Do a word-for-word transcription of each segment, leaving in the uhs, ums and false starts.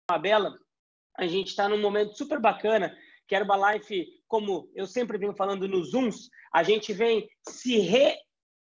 Bela, a gente está num momento super bacana, que a Herbalife, como eu sempre venho falando nos Zooms, a gente vem se re,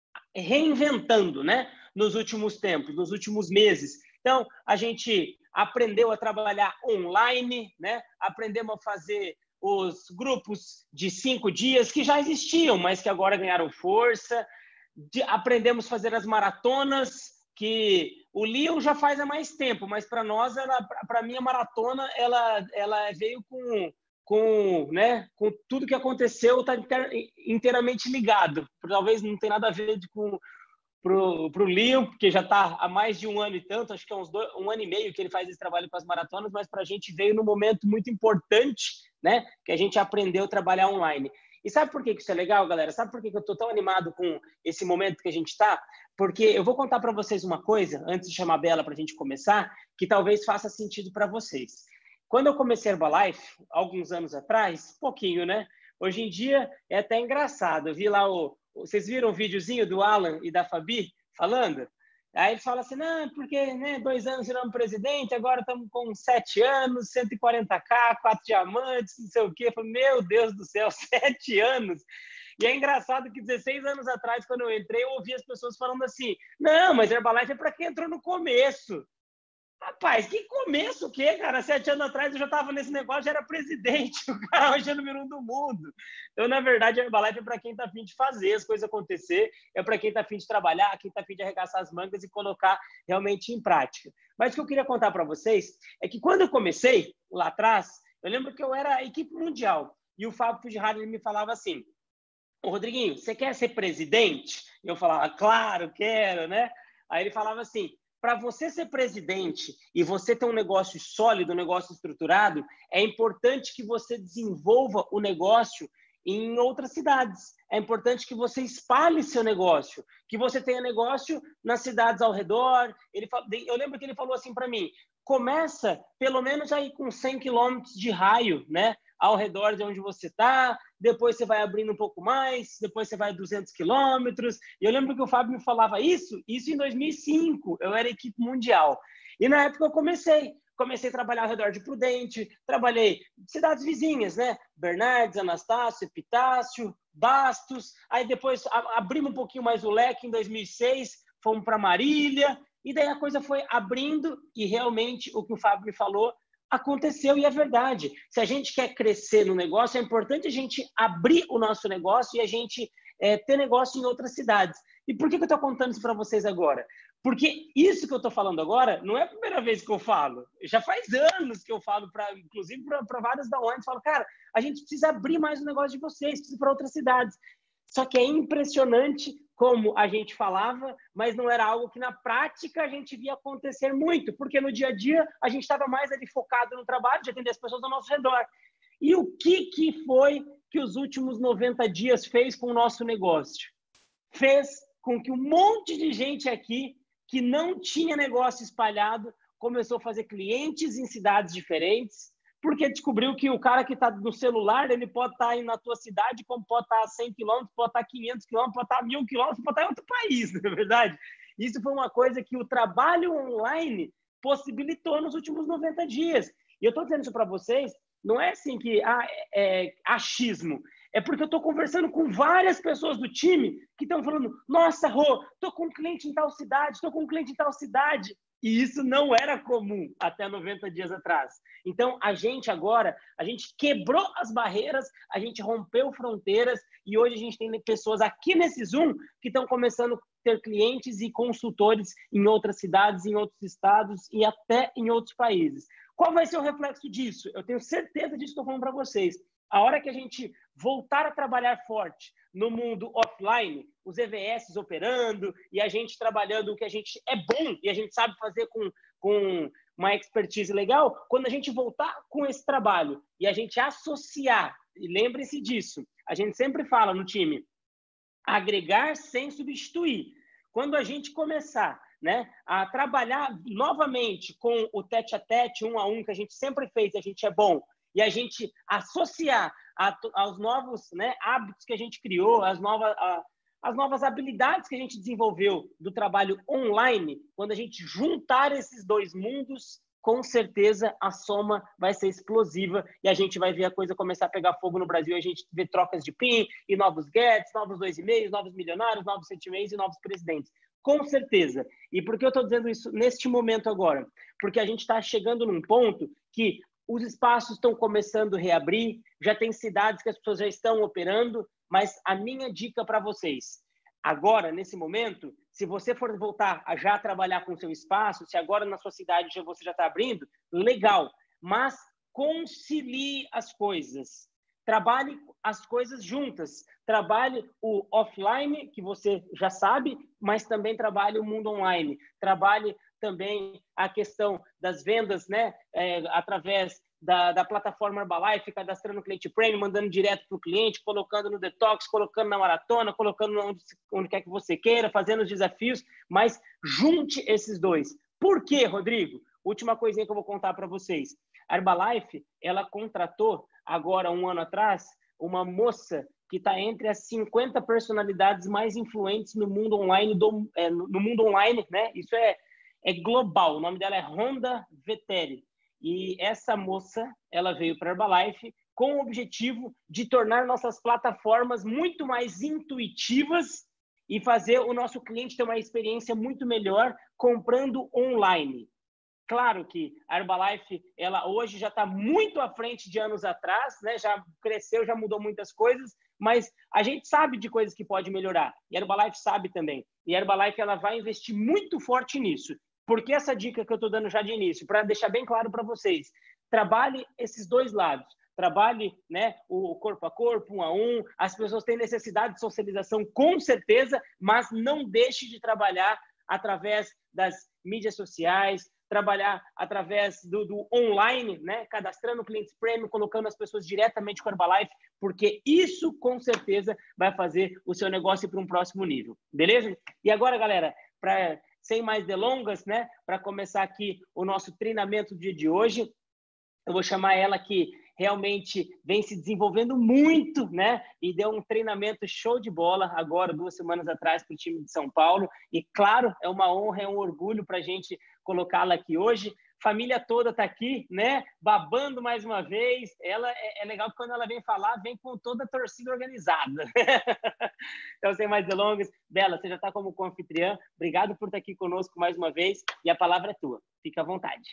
reinventando, né? Nos últimos tempos, nos últimos meses. Então, a gente aprendeu a trabalhar online, né? Aprendemos a fazer os grupos de cinco dias, que já existiam, mas que agora ganharam força. De, aprendemos a fazer as maratonas, que o Leon já faz há mais tempo, mas para nós, para mim, a maratona, ela, ela veio com, com, né, com tudo que aconteceu, está inteiramente ligado. Talvez não tenha nada a ver com para o Leon, porque já está há mais de um ano e tanto, acho que é uns dois, um ano e meio que ele faz esse trabalho com as maratonas, mas para a gente veio num momento muito importante, né, que a gente aprendeu a trabalhar online. E sabe por que isso é legal, galera? Sabe por que eu estou tão animado com esse momento que a gente está? Porque eu vou contar para vocês uma coisa, antes de chamar a Bela para a gente começar, que talvez faça sentido para vocês. Quando eu comecei a Herbalife, alguns anos atrás, pouquinho, né? Hoje em dia é até engraçado. Eu vi lá o... Vocês viram o videozinho do Alan e da Fabi falando? Aí ele fala assim, não, porque né, dois anos viramos presidente, agora estamos com sete anos, cento e quarenta K, quatro diamantes, não sei o quê. Eu falei, meu Deus do céu, sete anos! E é engraçado que dezesseis anos atrás, quando eu entrei, eu ouvi as pessoas falando assim, não, mas Herbalife é para quem entrou no começo. Rapaz, que começo o quê, cara? Sete anos atrás eu já estava nesse negócio, já era presidente, o cara hoje é número um do mundo. Então, na verdade, a Herbalife é para quem está a fim de fazer as coisas acontecer, é para quem está a fim de trabalhar, quem está a fim de arregaçar as mangas e colocar realmente em prática. Mas o que eu queria contar para vocês é que quando eu comecei, lá atrás, eu lembro que eu era a equipe mundial e o Fábio Fujihara ele me falava assim, ô Rodriguinho, você quer ser presidente? E eu falava, claro, quero, né? Aí ele falava assim, para você ser presidente e você ter um negócio sólido, um negócio estruturado, é importante que você desenvolva o negócio em outras cidades. É importante que você espalhe seu negócio, que você tenha negócio nas cidades ao redor. Ele, eu lembro que ele falou assim para mim, começa pelo menos aí com cem quilômetros de raio, né? Ao redor de onde você está, depois você vai abrindo um pouco mais, depois você vai a duzentos quilômetros. E eu lembro que o Fábio me falava isso, isso em dois mil e cinco, eu era equipe mundial. E na época eu comecei, comecei a trabalhar ao redor de Prudente, trabalhei em cidades vizinhas, né? Bernardes, Anastácio, Epitácio, Bastos. Aí depois abrimos um pouquinho mais o leque em dois mil e seis, fomos para Marília, e daí a coisa foi abrindo e realmente o que o Fábio me falou aconteceu e é verdade. Se a gente quer crescer no negócio, é importante a gente abrir o nosso negócio e a gente é, ter negócio em outras cidades. E por que, que eu estou contando isso para vocês agora? Porque isso que eu estou falando agora não é a primeira vez que eu falo. Já faz anos que eu falo, pra, inclusive para vários da online, falo, cara, a gente precisa abrir mais o negócio de vocês, precisa ir para outras cidades. Só que é impressionante como a gente falava, mas não era algo que na prática a gente via acontecer muito, porque no dia a dia a gente estava mais ali focado no trabalho, de atender as pessoas ao nosso redor. E o que, que foi que os últimos noventa dias fez com o nosso negócio? Fez com que um monte de gente aqui que não tinha negócio espalhado começou a fazer clientes em cidades diferentes, porque descobriu que o cara que está no celular, ele pode estar tá aí na tua cidade, como pode estar tá a cem quilômetros, pode estar tá a quinhentos quilômetros, pode estar tá a mil quilômetros, pode estar tá em outro país, não é verdade? Isso foi uma coisa que o trabalho online possibilitou nos últimos noventa dias. E eu estou dizendo isso para vocês, não é assim que ah, é, é achismo, é porque eu estou conversando com várias pessoas do time que estão falando, nossa, Rô, estou com um cliente em tal cidade, estou com um cliente em tal cidade. E isso não era comum até noventa dias atrás. Então, a gente agora, a gente quebrou as barreiras, a gente rompeu fronteiras e hoje a gente tem pessoas aqui nesse Zoom que estão começando a ter clientes e consultores em outras cidades, em outros estados e até em outros países. Qual vai ser o reflexo disso? Eu tenho certeza disso que estou falando para vocês. A hora que a gente voltar a trabalhar forte no mundo offline, os E V S operando e a gente trabalhando o que a gente é bom e a gente sabe fazer com, com uma expertise legal, quando a gente voltar com esse trabalho e a gente associar, e lembre-se disso, a gente sempre fala no time, agregar sem substituir. Quando a gente começar né, a trabalhar novamente com o tete-a-tete, um a um, que a gente sempre fez, a gente é bom, e a gente associar a, aos novos né, hábitos que a gente criou, as novas, a, as novas habilidades que a gente desenvolveu do trabalho online, quando a gente juntar esses dois mundos, com certeza a soma vai ser explosiva e a gente vai ver a coisa começar a pegar fogo no Brasil. A gente vê trocas de P I N e novos Guedes, novos dois e meio, novos milionários, novos sete e meio e novos presidentes. Com certeza. E por que eu estou dizendo isso neste momento agora? Porque a gente está chegando num ponto que os espaços estão começando a reabrir, já tem cidades que as pessoas já estão operando, mas a minha dica para vocês, agora, nesse momento, se você for voltar a já trabalhar com o seu espaço, se agora na sua cidade já, você já está abrindo, legal, mas concilie as coisas. Trabalhe as coisas juntas. Trabalhe o offline, que você já sabe, mas também trabalhe o mundo online. Trabalhe também a questão das vendas, né? É, através da, da plataforma Herbalife, cadastrando o cliente premium, mandando direto para o cliente, colocando no detox, colocando na maratona, colocando onde, onde quer que você queira, fazendo os desafios, mas junte esses dois. Por quê, Rodrigo? Última coisinha que eu vou contar para vocês. A Herbalife, ela contratou, agora um ano atrás, uma moça que está entre as cinquenta personalidades mais influentes no mundo online, do, é, no mundo online, né? Isso é, é global. O nome dela é Rhonda Veteri. E essa moça, ela veio para a Herbalife com o objetivo de tornar nossas plataformas muito mais intuitivas e fazer o nosso cliente ter uma experiência muito melhor comprando online. Claro que a Herbalife, ela hoje já está muito à frente de anos atrás, né? Já cresceu, já mudou muitas coisas, mas a gente sabe de coisas que pode melhorar. E a Herbalife sabe também. E a Herbalife, ela vai investir muito forte nisso. Por que essa dica que eu estou dando já de início? Para deixar bem claro para vocês. Trabalhe esses dois lados. Trabalhe, né, o corpo a corpo, um a um. As pessoas têm necessidade de socialização, com certeza, mas não deixe de trabalhar através das mídias sociais, trabalhar através do, do online, né? Cadastrando clientes premium, colocando as pessoas diretamente com a Herbalife, porque isso, com certeza, vai fazer o seu negócio ir para um próximo nível. Beleza? E agora, galera, para... sem mais delongas, né? Para começar aqui o nosso treinamento do dia de hoje, eu vou chamar ela que realmente vem se desenvolvendo muito, né? E deu um treinamento show de bola agora, duas semanas atrás, para o time de São Paulo. E, claro, é uma honra, é um orgulho para a gente colocá-la aqui hoje. Família toda está aqui, né? Babando mais uma vez. Ela é, é legal que quando ela vem falar, vem com toda a torcida organizada. Então, sem mais delongas, Bela, você já está como co-anfitriã. Obrigado por estar aqui conosco mais uma vez. E a palavra é tua. Fica à vontade.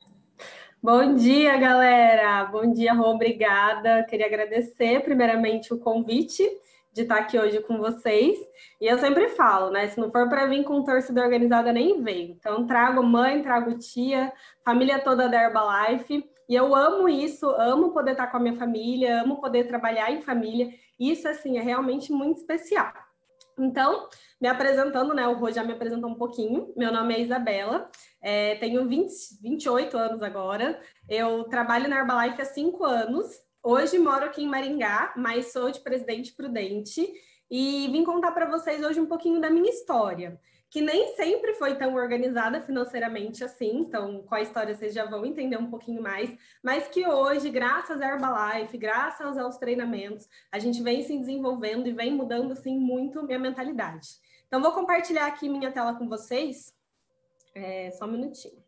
Bom dia, galera. Bom dia, Rô. Obrigada. Queria agradecer, primeiramente, o convite de estar aqui hoje com vocês. E eu sempre falo, né? Se não for para vir com torcida organizada, nem veio. Então, trago mãe, trago tia, família toda da Herbalife. E eu amo isso, amo poder estar com a minha família, amo poder trabalhar em família. Isso, assim, é realmente muito especial. Então, me apresentando, né? O Rô já me apresentou um pouquinho. Meu nome é Isabela, é, tenho vinte, vinte e oito anos agora. Eu trabalho na Herbalife há cinco anos. Hoje moro aqui em Maringá, mas sou de Presidente Prudente. E vim contar para vocês hoje um pouquinho da minha história, que nem sempre foi tão organizada financeiramente assim. Então, com a história vocês já vão entender um pouquinho mais. Mas que hoje, graças à Herbalife, graças aos treinamentos, a gente vem se desenvolvendo e vem mudando, assim, muito minha mentalidade. Então, vou compartilhar aqui minha tela com vocês. É, só um minutinho.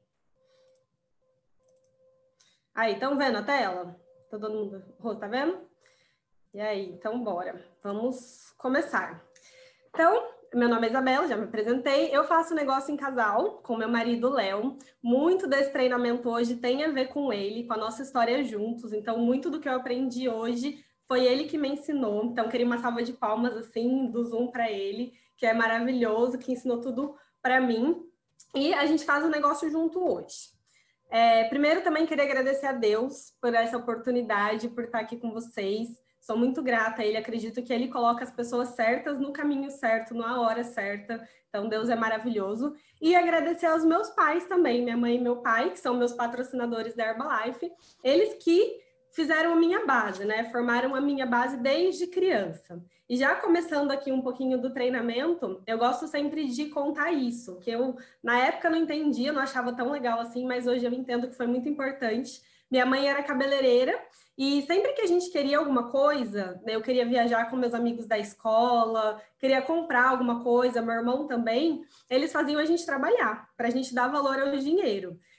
Aí, estão vendo a tela? Todo mundo, tá vendo? E aí, então bora. Vamos começar. Então, meu nome é Isabela, já me apresentei. Eu faço negócio em casal com meu marido, Léo. Muito desse treinamento hoje tem a ver com ele, com a nossa história juntos. Então, muito do que eu aprendi hoje foi ele que me ensinou. Então, queria uma salva de palmas, assim, do Zoom para ele, que é maravilhoso, que ensinou tudo para mim. E a gente faz um negócio junto hoje. É, primeiro, também queria agradecer a Deus por essa oportunidade, por estar aqui com vocês. Sou muito grata a Ele, acredito que Ele coloca as pessoas certas no caminho certo, na hora certa. Então, Deus é maravilhoso. E agradecer aos meus pais também, minha mãe e meu pai, que são meus patrocinadores da Herbalife. Eles que fizeram a minha base, né? Formaram a minha base desde criança. E já começando aqui um pouquinho do treinamento, eu gosto sempre de contar isso, que eu, na época, não entendia, não achava tão legal assim, mas hoje eu entendo que foi muito importante. Minha mãe era cabeleireira e sempre que a gente queria alguma coisa, né, eu queria viajar com meus amigos da escola, queria comprar alguma coisa, meu irmão também, eles faziam a gente trabalhar, para a gente dar valor ao dinheiro.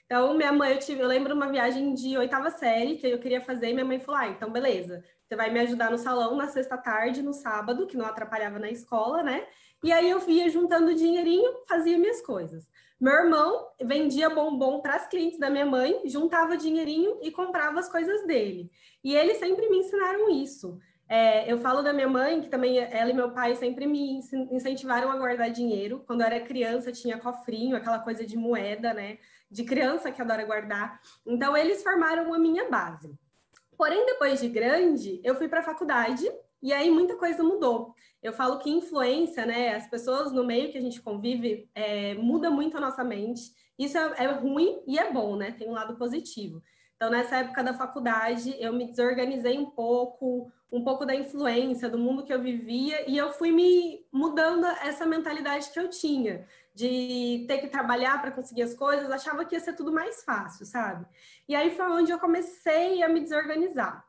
Então, minha mãe, eu, tive, eu lembro uma viagem de oitava série que eu queria fazer e minha mãe falou, ah, então beleza, você vai me ajudar no salão na sexta-tarde, no sábado, que não atrapalhava na escola, né? E aí eu ia juntando dinheirinho, fazia minhas coisas. Meu irmão vendia bombom para as clientes da minha mãe, juntava dinheirinho e comprava as coisas dele. E eles sempre me ensinaram isso. É, eu falo da minha mãe, que também ela e meu pai sempre me incentivaram a guardar dinheiro. Quando eu era criança, tinha cofrinho, aquela coisa de moeda, né? De criança que adora guardar. Então, eles formaram a minha base. Porém, depois de grande, eu fui para a faculdade e aí muita coisa mudou. Eu falo que influência, né? As pessoas no meio que a gente convive, é, muda muito a nossa mente. Isso é, é ruim e é bom, né? Tem um lado positivo. Então, nessa época da faculdade, eu me desorganizei um pouco, um pouco da influência do mundo que eu vivia, e eu fui me mudando essa mentalidade que eu tinha, de ter que trabalhar para conseguir as coisas, achava que ia ser tudo mais fácil, sabe? E aí foi onde eu comecei a me desorganizar.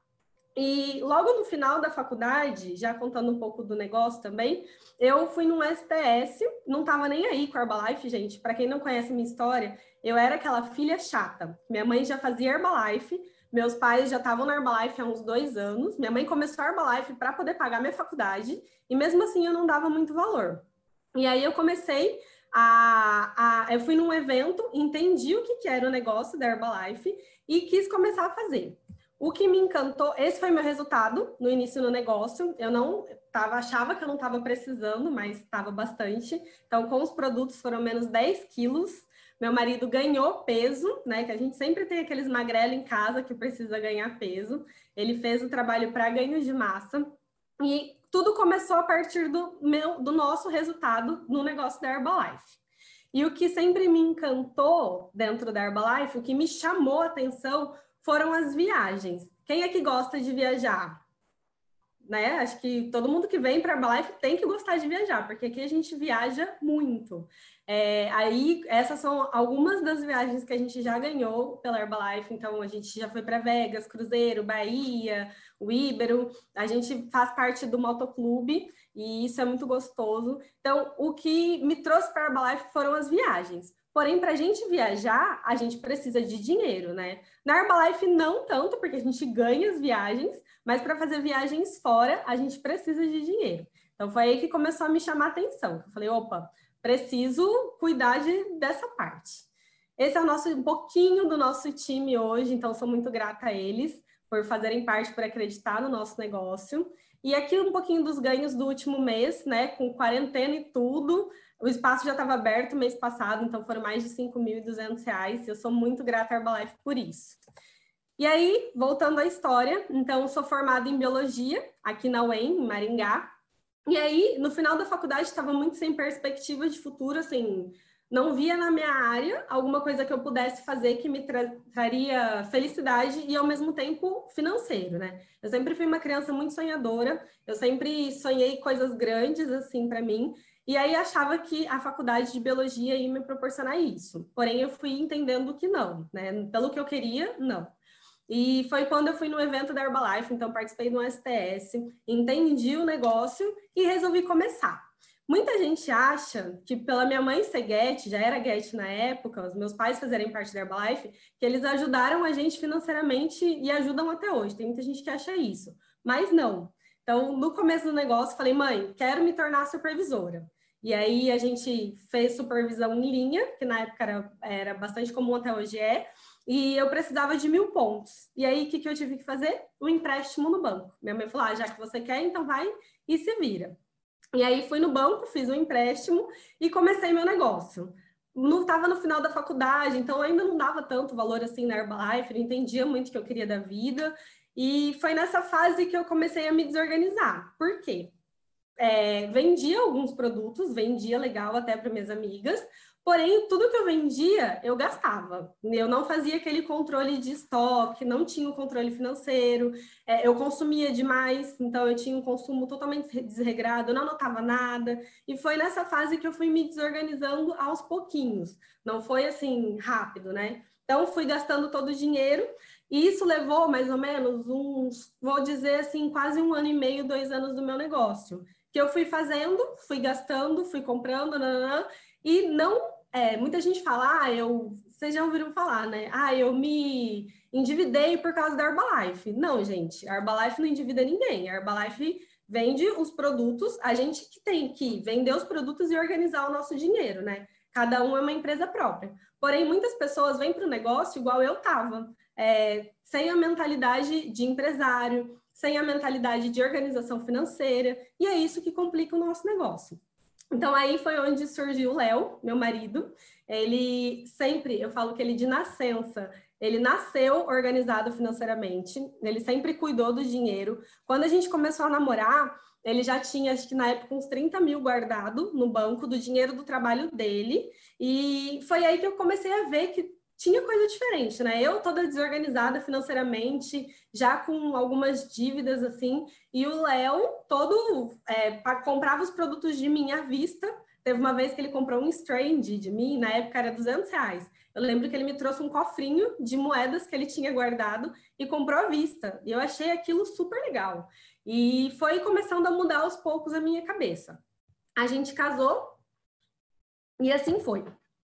E logo no final da faculdade, já contando um pouco do negócio também, eu fui num S T S, não estava nem aí com a Herbalife, gente. Para quem não conhece minha história, eu era aquela filha chata. Minha mãe já fazia Herbalife, meus pais já estavam na Herbalife há uns dois anos. Minha mãe começou a Herbalife para poder pagar minha faculdade, e mesmo assim eu não dava muito valor. E aí eu comecei a... a eu fui num evento, entendi o que, que era o negócio da Herbalife e quis começar a fazer. O que me encantou, esse foi meu resultado no início do negócio. Eu não tava, achava que eu não estava precisando, mas estava bastante. Então, com os produtos foram menos dez quilos. Meu marido ganhou peso, né? Que a gente sempre tem aqueles magrelos em casa que precisa ganhar peso. Ele fez o trabalho para ganho de massa. E tudo começou a partir do, meu, do nosso resultado no negócio da Herbalife. E o que sempre me encantou dentro da Herbalife, o que me chamou a atenção, foram as viagens. Quem é que gosta de viajar? Né? Acho que todo mundo que vem para a Herbalife tem que gostar de viajar, porque aqui a gente viaja muito. É, aí, essas são algumas das viagens que a gente já ganhou pela Herbalife. Então, a gente já foi para Vegas, Cruzeiro, Bahia, o Íbero. A gente faz parte do motoclube e isso é muito gostoso. Então, o que me trouxe para a Herbalife foram as viagens. Porém, para a gente viajar, a gente precisa de dinheiro, né? Na Herbalife, não tanto, porque a gente ganha as viagens, mas para fazer viagens fora, a gente precisa de dinheiro. Então, foi aí que começou a me chamar a atenção. Eu falei, opa, preciso cuidar de, dessa parte. Esse é o nosso, um pouquinho do nosso time hoje, então sou muito grata a eles por fazerem parte, por acreditar no nosso negócio. E aqui um pouquinho dos ganhos do último mês, né? Com quarentena e tudo, o espaço já estava aberto mês passado, então foram mais de cinco mil e duzentos reais. Eu sou muito grata à Herbalife por isso. E aí, voltando à história, então eu sou formada em Biologia, aqui na U E M, em Maringá. E aí, no final da faculdade, estava muito sem perspectiva de futuro, assim, não via na minha área alguma coisa que eu pudesse fazer que me tra traria felicidade e, ao mesmo tempo, financeiro, né? Eu sempre fui uma criança muito sonhadora, eu sempre sonhei coisas grandes, assim, para mim, e aí achava que a faculdade de Biologia ia me proporcionar isso. Porém, eu fui entendendo que não, né? Pelo que eu queria, não. E foi quando eu fui no evento da Herbalife, então participei do S T S, entendi o negócio e resolvi começar. Muita gente acha que pela minha mãe ser Get, já era Get na época, os meus pais fazerem parte da Herbalife, que eles ajudaram a gente financeiramente e ajudam até hoje. Tem muita gente que acha isso, mas não. Então, no começo do negócio, falei, mãe, quero me tornar supervisora. E aí a gente fez supervisão em linha, que na época era, era bastante comum, até hoje é, e eu precisava de mil pontos. E aí, o que, que eu tive que fazer? Um empréstimo no banco. Minha mãe falou, ah, já que você quer, então vai e se vira. E aí, fui no banco, fiz um empréstimo e comecei meu negócio. Não estava no final da faculdade, então ainda não dava tanto valor assim na Herbalife, não entendia muito o que eu queria da vida. E foi nessa fase que eu comecei a me desorganizar. Por quê? É, vendia alguns produtos, vendia legal até para minhas amigas, porém, tudo que eu vendia, eu gastava. Eu não fazia aquele controle de estoque, não tinha o controle financeiro, é, eu consumia demais, então eu tinha um consumo totalmente desregrado, eu não anotava nada, e foi nessa fase que eu fui me desorganizando aos pouquinhos, não foi assim rápido, né? Então, fui gastando todo o dinheiro, e isso levou mais ou menos uns, vou dizer assim, quase um ano e meio, dois anos do meu negócio. Que eu fui fazendo, fui gastando, fui comprando, nananã, e não, é, muita gente fala, ah, eu vocês já ouviram falar, né? Ah, eu me endividei por causa da Herbalife. Não, gente, a Herbalife não endivida ninguém. A Herbalife vende os produtos, a gente que tem que vender os produtos e organizar o nosso dinheiro, né? Cada um é uma empresa própria. Porém, muitas pessoas vêm para o negócio igual eu estava, é, sem a mentalidade de empresário, sem a mentalidade de organização financeira, e é isso que complica o nosso negócio. Então, aí foi onde surgiu o Léo, meu marido. Ele sempre, eu falo que ele de nascença, ele nasceu organizado financeiramente, ele sempre cuidou do dinheiro. Quando a gente começou a namorar, ele já tinha, acho que na época, uns trinta mil guardado no banco do dinheiro do trabalho dele. E foi aí que eu comecei a ver que tinha coisa diferente, né? Eu toda desorganizada financeiramente, já com algumas dívidas, assim, e o Léo todo é, comprava os produtos de mim à vista. Teve uma vez que ele comprou um Strand de mim, na época era duzentos reais. Eu lembro que ele me trouxe um cofrinho de moedas que ele tinha guardado e comprou à vista. E eu achei aquilo super legal. E foi começando a mudar aos poucos a minha cabeça. A gente casou e assim foi.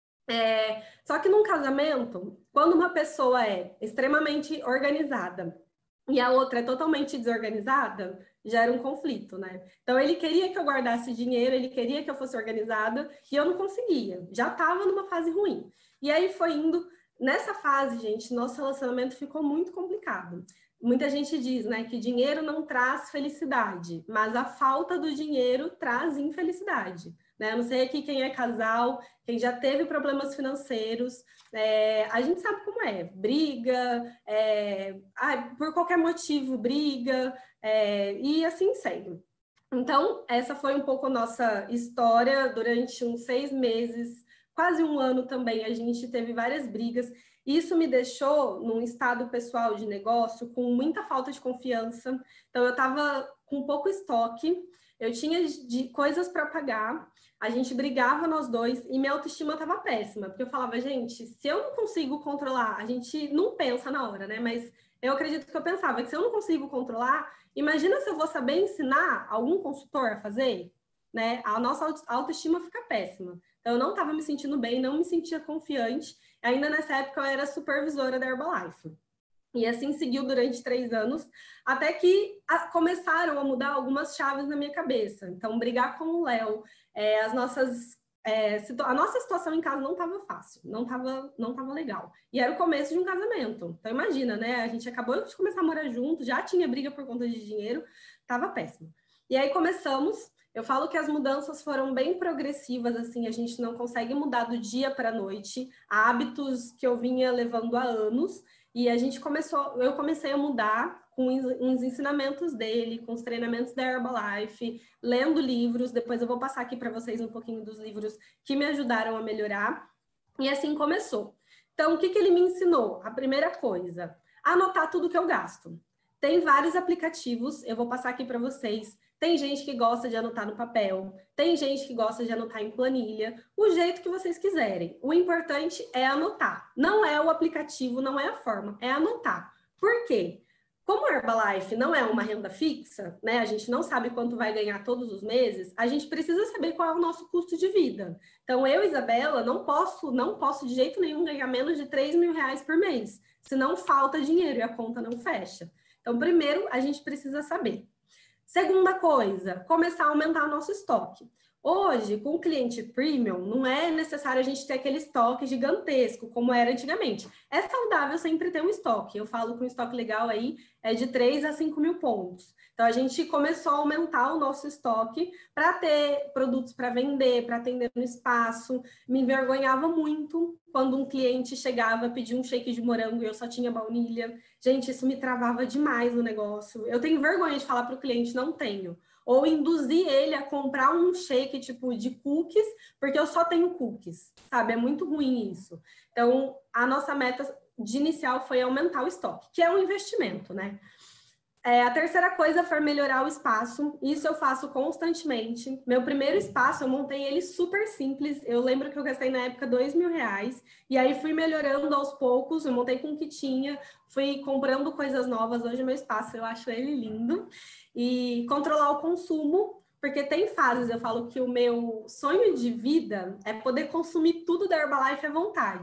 É, só que num casamento, quando uma pessoa é extremamente organizada e a outra é totalmente desorganizada, gera um conflito, né? Então, ele queria que eu guardasse dinheiro, ele queria que eu fosse organizada e eu não conseguia. Já estava numa fase ruim. E aí foi indo... Nessa fase, gente, nosso relacionamento ficou muito complicado. Muita gente diz, né, que dinheiro não traz felicidade, mas a falta do dinheiro traz infelicidade. Né? Eu não sei aqui quem é casal, quem já teve problemas financeiros, é, a gente sabe como é, briga, é, ah, por qualquer motivo briga, é, e assim segue. Então, essa foi um pouco a nossa história durante uns seis meses, quase um ano também, a gente teve várias brigas. Isso me deixou num estado pessoal de negócio com muita falta de confiança. Então, eu estava com pouco estoque, eu tinha de coisas para pagar, a gente brigava nós dois e minha autoestima estava péssima, porque eu falava, gente, se eu não consigo controlar, a gente não pensa na hora, né? Mas eu acredito que eu pensava que se eu não consigo controlar, imagina se eu vou saber ensinar algum consultor a fazer, né? A nossa autoestima fica péssima. Então, eu não estava me sentindo bem, não me sentia confiante. Ainda nessa época, eu era supervisora da Herbalife. E assim seguiu durante três anos, até que a, começaram a mudar algumas chaves na minha cabeça. Então, brigar com o Léo, é, as nossas, é, a nossa situação em casa não estava fácil, não estava não tava legal. E era o começo de um casamento. Então, imagina, né? A gente acabou de começar a morar junto, já tinha briga por conta de dinheiro, estava péssimo. E aí começamos... Eu falo que as mudanças foram bem progressivas, assim, a gente não consegue mudar do dia para a noite, hábitos que eu vinha levando há anos, e a gente começou, eu comecei a mudar com uns ensinamentos dele, com os treinamentos da Herbalife, lendo livros, depois eu vou passar aqui para vocês um pouquinho dos livros que me ajudaram a melhorar, e assim começou. Então, o que, que ele me ensinou? A primeira coisa, anotar tudo que eu gasto. Tem vários aplicativos, eu vou passar aqui para vocês. Tem gente que gosta de anotar no papel, tem gente que gosta de anotar em planilha, o jeito que vocês quiserem. O importante é anotar. Não é o aplicativo, não é a forma, é anotar. Por quê? Como a Herbalife não é uma renda fixa, né? A gente não sabe quanto vai ganhar todos os meses, a gente precisa saber qual é o nosso custo de vida. Então, eu, Isabela, não posso, não posso de jeito nenhum ganhar menos de três mil reais por mês, senão falta dinheiro e a conta não fecha. Então, primeiro, a gente precisa saber. Segunda coisa, começar a aumentar o nosso estoque. Hoje, com o cliente premium, não é necessário a gente ter aquele estoque gigantesco, como era antigamente. É saudável sempre ter um estoque. Eu falo que um estoque legal aí é de três a cinco mil pontos. Então, a gente começou a aumentar o nosso estoque para ter produtos para vender, para atender no espaço. Me envergonhava muito quando um cliente chegava, pedia um shake de morango e eu só tinha baunilha. Gente, isso me travava demais no negócio. Eu tenho vergonha de falar para o cliente, não tenho. Ou induzir ele a comprar um shake tipo de cookies, porque eu só tenho cookies, sabe? É muito ruim isso. Então, a nossa meta de inicial foi aumentar o estoque, que é um investimento, né? É, a terceira coisa foi melhorar o espaço. Isso eu faço constantemente. Meu primeiro espaço, eu montei ele super simples. Eu lembro que eu gastei na época dois mil reais. E aí fui melhorando aos poucos. Eu montei com o que tinha. Fui comprando coisas novas. Hoje meu espaço, eu acho ele lindo. E controlar o consumo. Porque tem fases, eu falo que o meu sonho de vida é poder consumir tudo da Herbalife à vontade.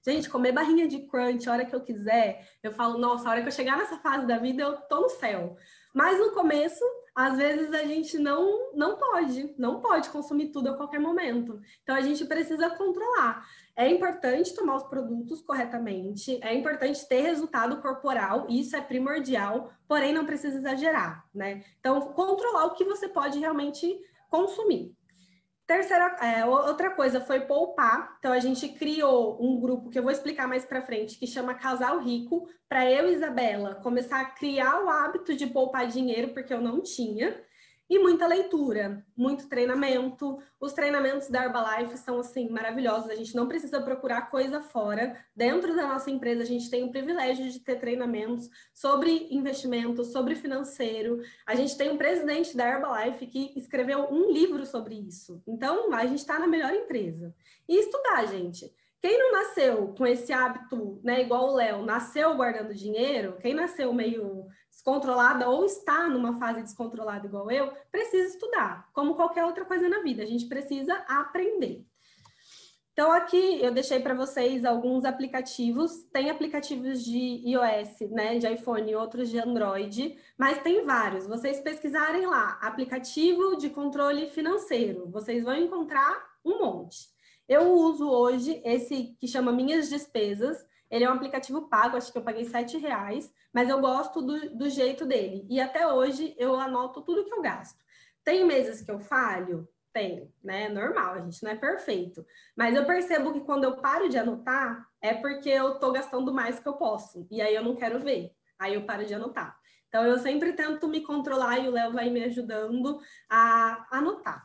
Gente, comer barrinha de crunch a hora que eu quiser, eu falo, nossa, a hora que eu chegar nessa fase da vida, eu tô no céu. Mas no começo, às vezes a gente não, não pode, não pode consumir tudo a qualquer momento. Então, a gente precisa controlar. É importante tomar os produtos corretamente, é importante ter resultado corporal, isso é primordial, porém não precisa exagerar, né? Então, controlar o que você pode realmente consumir. Terceira, é, outra coisa foi poupar. Então, a gente criou um grupo que eu vou explicar mais para frente, que chama Casal Rico, para eu e Isabela começar a criar o hábito de poupar dinheiro, porque eu não tinha. E muita leitura, muito treinamento. Os treinamentos da Herbalife são, assim, maravilhosos. A gente não precisa procurar coisa fora. Dentro da nossa empresa, a gente tem o privilégio de ter treinamentos sobre investimento, sobre financeiro. A gente tem um presidente da Herbalife que escreveu um livro sobre isso. Então, a gente está na melhor empresa. E estudar, gente. Quem não nasceu com esse hábito, né, igual o Léo, nasceu guardando dinheiro, quem nasceu meio descontrolada ou está numa fase descontrolada igual eu, precisa estudar, como qualquer outra coisa na vida, a gente precisa aprender. Então, aqui eu deixei para vocês alguns aplicativos, tem aplicativos de iOS, né, de iPhone e outros de Android, mas tem vários, vocês pesquisarem lá, aplicativo de controle financeiro, vocês vão encontrar um monte. Eu uso hoje esse que chama Minhas Despesas. Ele é um aplicativo pago, acho que eu paguei sete reais, mas eu gosto do, do jeito dele. E até hoje eu anoto tudo que eu gasto. Tem meses que eu falho? Tem, né? É normal, a gente não é perfeito. Mas eu percebo que quando eu paro de anotar, é porque eu tô gastando mais que eu posso. E aí eu não quero ver. Aí eu paro de anotar. Então eu sempre tento me controlar e o Léo vai me ajudando a anotar.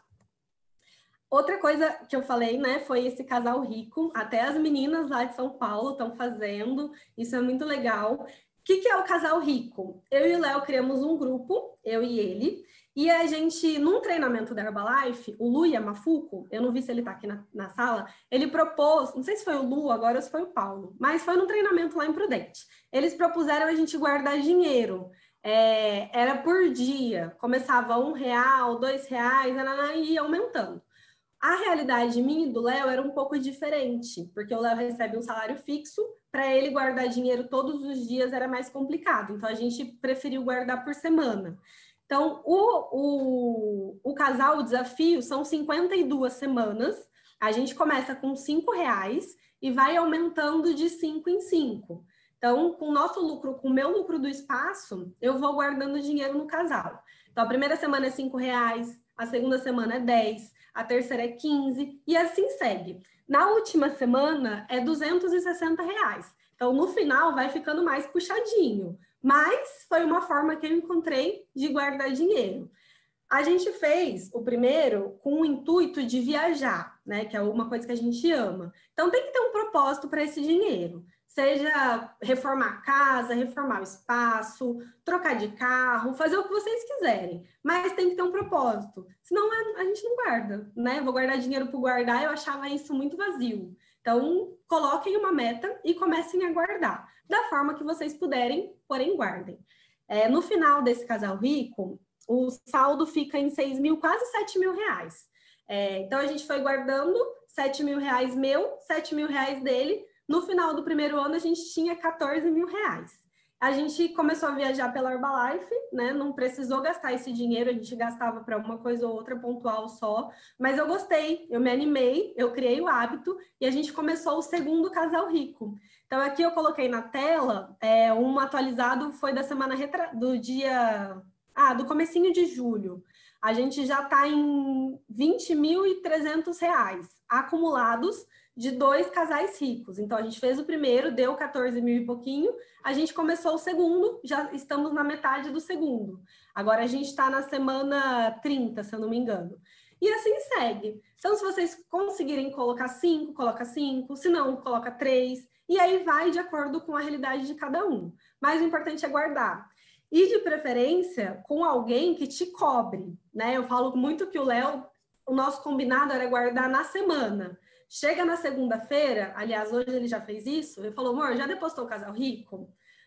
Outra coisa que eu falei, né, foi esse casal rico. Até as meninas lá de São Paulo estão fazendo. Isso é muito legal. O que, que é o casal rico? Eu e o Léo criamos um grupo, eu e ele, e a gente, num treinamento da Herbalife, o Lu Yamafuco, eu não vi se ele está aqui na, na sala, ele propôs, não sei se foi o Lu agora ou se foi o Paulo, mas foi num treinamento lá em Prudente. Eles propuseram a gente guardar dinheiro. É, era por dia, começava um real, dois reais, e ia aumentando. A realidade minha e do Léo era um pouco diferente, porque o Léo recebe um salário fixo, para ele guardar dinheiro todos os dias era mais complicado, então a gente preferiu guardar por semana. Então, o, o, o casal, o desafio, são cinquenta e duas semanas, a gente começa com cinco reais e vai aumentando de cinco em cinco. Então, com o nosso lucro, com o meu lucro do espaço, eu vou guardando dinheiro no casal. Então, a primeira semana é cinco reais, a segunda semana é dez, a terceira é quinze, e assim segue. Na última semana é duzentos e sessenta reais. Então, no final, vai ficando mais puxadinho. Mas foi uma forma que eu encontrei de guardar dinheiro. A gente fez o primeiro com o intuito de viajar, né? Que é uma coisa que a gente ama. Então, tem que ter um propósito para esse dinheiro. Seja reformar a casa, reformar o espaço, trocar de carro, fazer o que vocês quiserem. Mas tem que ter um propósito. Senão a gente não guarda, né? Vou guardar dinheiro por guardar, eu achava isso muito vazio. Então, coloquem uma meta e comecem a guardar. Da forma que vocês puderem, porém guardem. É, no final desse casal rico, o saldo fica em seis mil, quase sete mil reais. É, então, a gente foi guardando sete mil reais meu, sete mil reais dele. No final do primeiro ano, a gente tinha quatorze mil reais. A gente começou a viajar pela Herbalife, né? Não precisou gastar esse dinheiro, a gente gastava para uma coisa ou outra pontual só. Mas eu gostei, eu me animei, eu criei o hábito e a gente começou o segundo casal rico. Então, aqui eu coloquei na tela, é, um atualizado foi da semana retra... do dia... Ah, do comecinho de julho. A gente já está em vinte mil e trezentos reais acumulados de dois casais ricos. Então, a gente fez o primeiro, deu quatorze mil e pouquinho, a gente começou o segundo, já estamos na metade do segundo. Agora, a gente está na semana trinta, se eu não me engano. E assim segue. Então, se vocês conseguirem colocar cinco, coloca cinco, se não, coloca três, e aí vai de acordo com a realidade de cada um. Mas o importante é guardar. E, de preferência, com alguém que te cobre, né? Eu falo muito que o Léo, o nosso combinado era guardar na semana. Chega na segunda-feira, aliás, hoje ele já fez isso, ele falou, amor, já depositou o casal rico?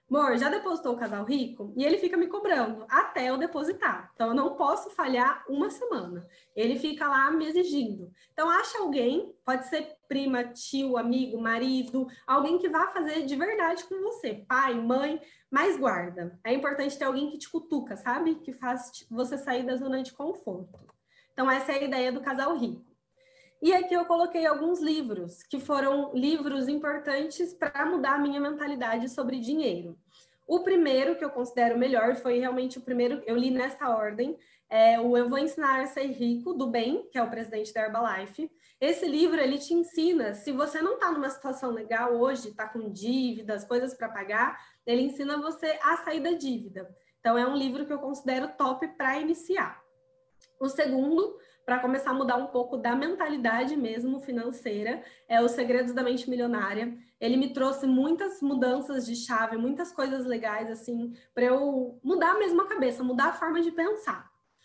amor, já depositou o Casal Rico? E ele fica me cobrando até eu depositar. Então, eu não posso falhar uma semana. Ele fica lá me exigindo. Então, acha alguém, pode ser prima, tio, amigo, marido, alguém que vá fazer de verdade com você. Pai, mãe, mas guarda. É importante ter alguém que te cutuca, sabe? Que faz você sair da zona de conforto. Então, essa é a ideia do Casal Rico. E aqui eu coloquei alguns livros, que foram livros importantes para mudar a minha mentalidade sobre dinheiro. O primeiro, que eu considero melhor, foi realmente o primeiro, eu li nessa ordem, é o Eu Vou Ensinar a Ser Rico, do Ben, que é o presidente da Herbalife. Esse livro, ele te ensina, se você não está numa situação legal hoje, está com dívidas, coisas para pagar, ele ensina você a sair da dívida. Então, é um livro que eu considero top para iniciar. O segundo, para começar a mudar um pouco da mentalidade mesmo financeira, é Os Segredos da Mente Milionária. Ele me trouxe muitas mudanças de chave, muitas coisas legais, assim, para eu mudar mesmo a cabeça, mudar a forma de pensar.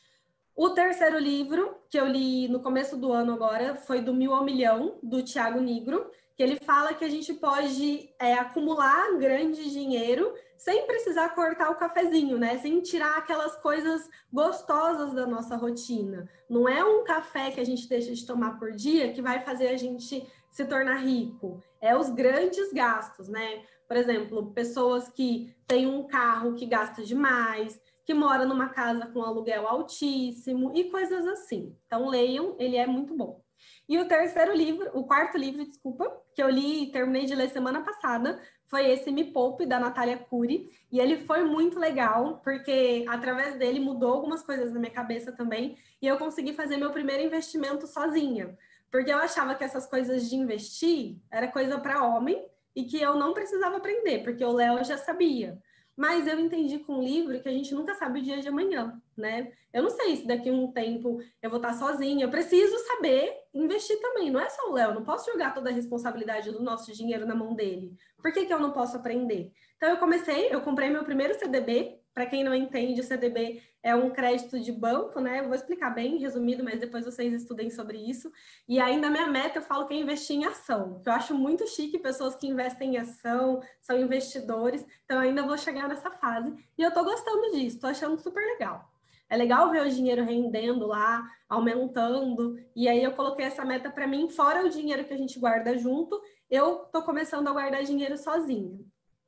O terceiro livro, que eu li no começo do ano agora, foi do Mil ao Milhão, do Thiago Nigro, que ele fala que a gente pode é, acumular grande dinheiro sem precisar cortar o cafezinho, né? Sem tirar aquelas coisas gostosas da nossa rotina. Não é um café que a gente deixa de tomar por dia que vai fazer a gente se tornar rico. É os grandes gastos, né? Por exemplo, pessoas que têm um carro que gasta demais, que mora numa casa com aluguel altíssimo e coisas assim. Então, leiam, ele é muito bom. E o terceiro livro, o quarto livro, desculpa, que eu li e terminei de ler semana passada, foi esse Me Poupe, da Natália Cury. E ele foi muito legal, porque através dele mudou algumas coisas na minha cabeça também, e eu consegui fazer meu primeiro investimento sozinha. Porque eu achava que essas coisas de investir era coisa para homem e que eu não precisava aprender, porque o Léo já sabia. Mas eu entendi com o livro que a gente nunca sabe o dia de amanhã, né? Eu não sei se daqui a um tempo eu vou estar sozinha. Eu preciso saber investir também. Não é só o Léo. Eu não posso jogar toda a responsabilidade do nosso dinheiro na mão dele. Por que que eu não posso aprender? Então, eu comecei, eu comprei meu primeiro C D B. Para quem não entende, o C D B é um crédito de banco, né? Eu vou explicar bem resumido, mas depois vocês estudem sobre isso. E ainda a minha meta, eu falo que é investir em ação. Que eu acho muito chique pessoas que investem em ação, são investidores. Então, eu ainda vou chegar nessa fase. E eu tô gostando disso, tô achando super legal. É legal ver o dinheiro rendendo lá, aumentando. E aí eu coloquei essa meta para mim, fora o dinheiro que a gente guarda junto, eu tô começando a guardar dinheiro sozinha.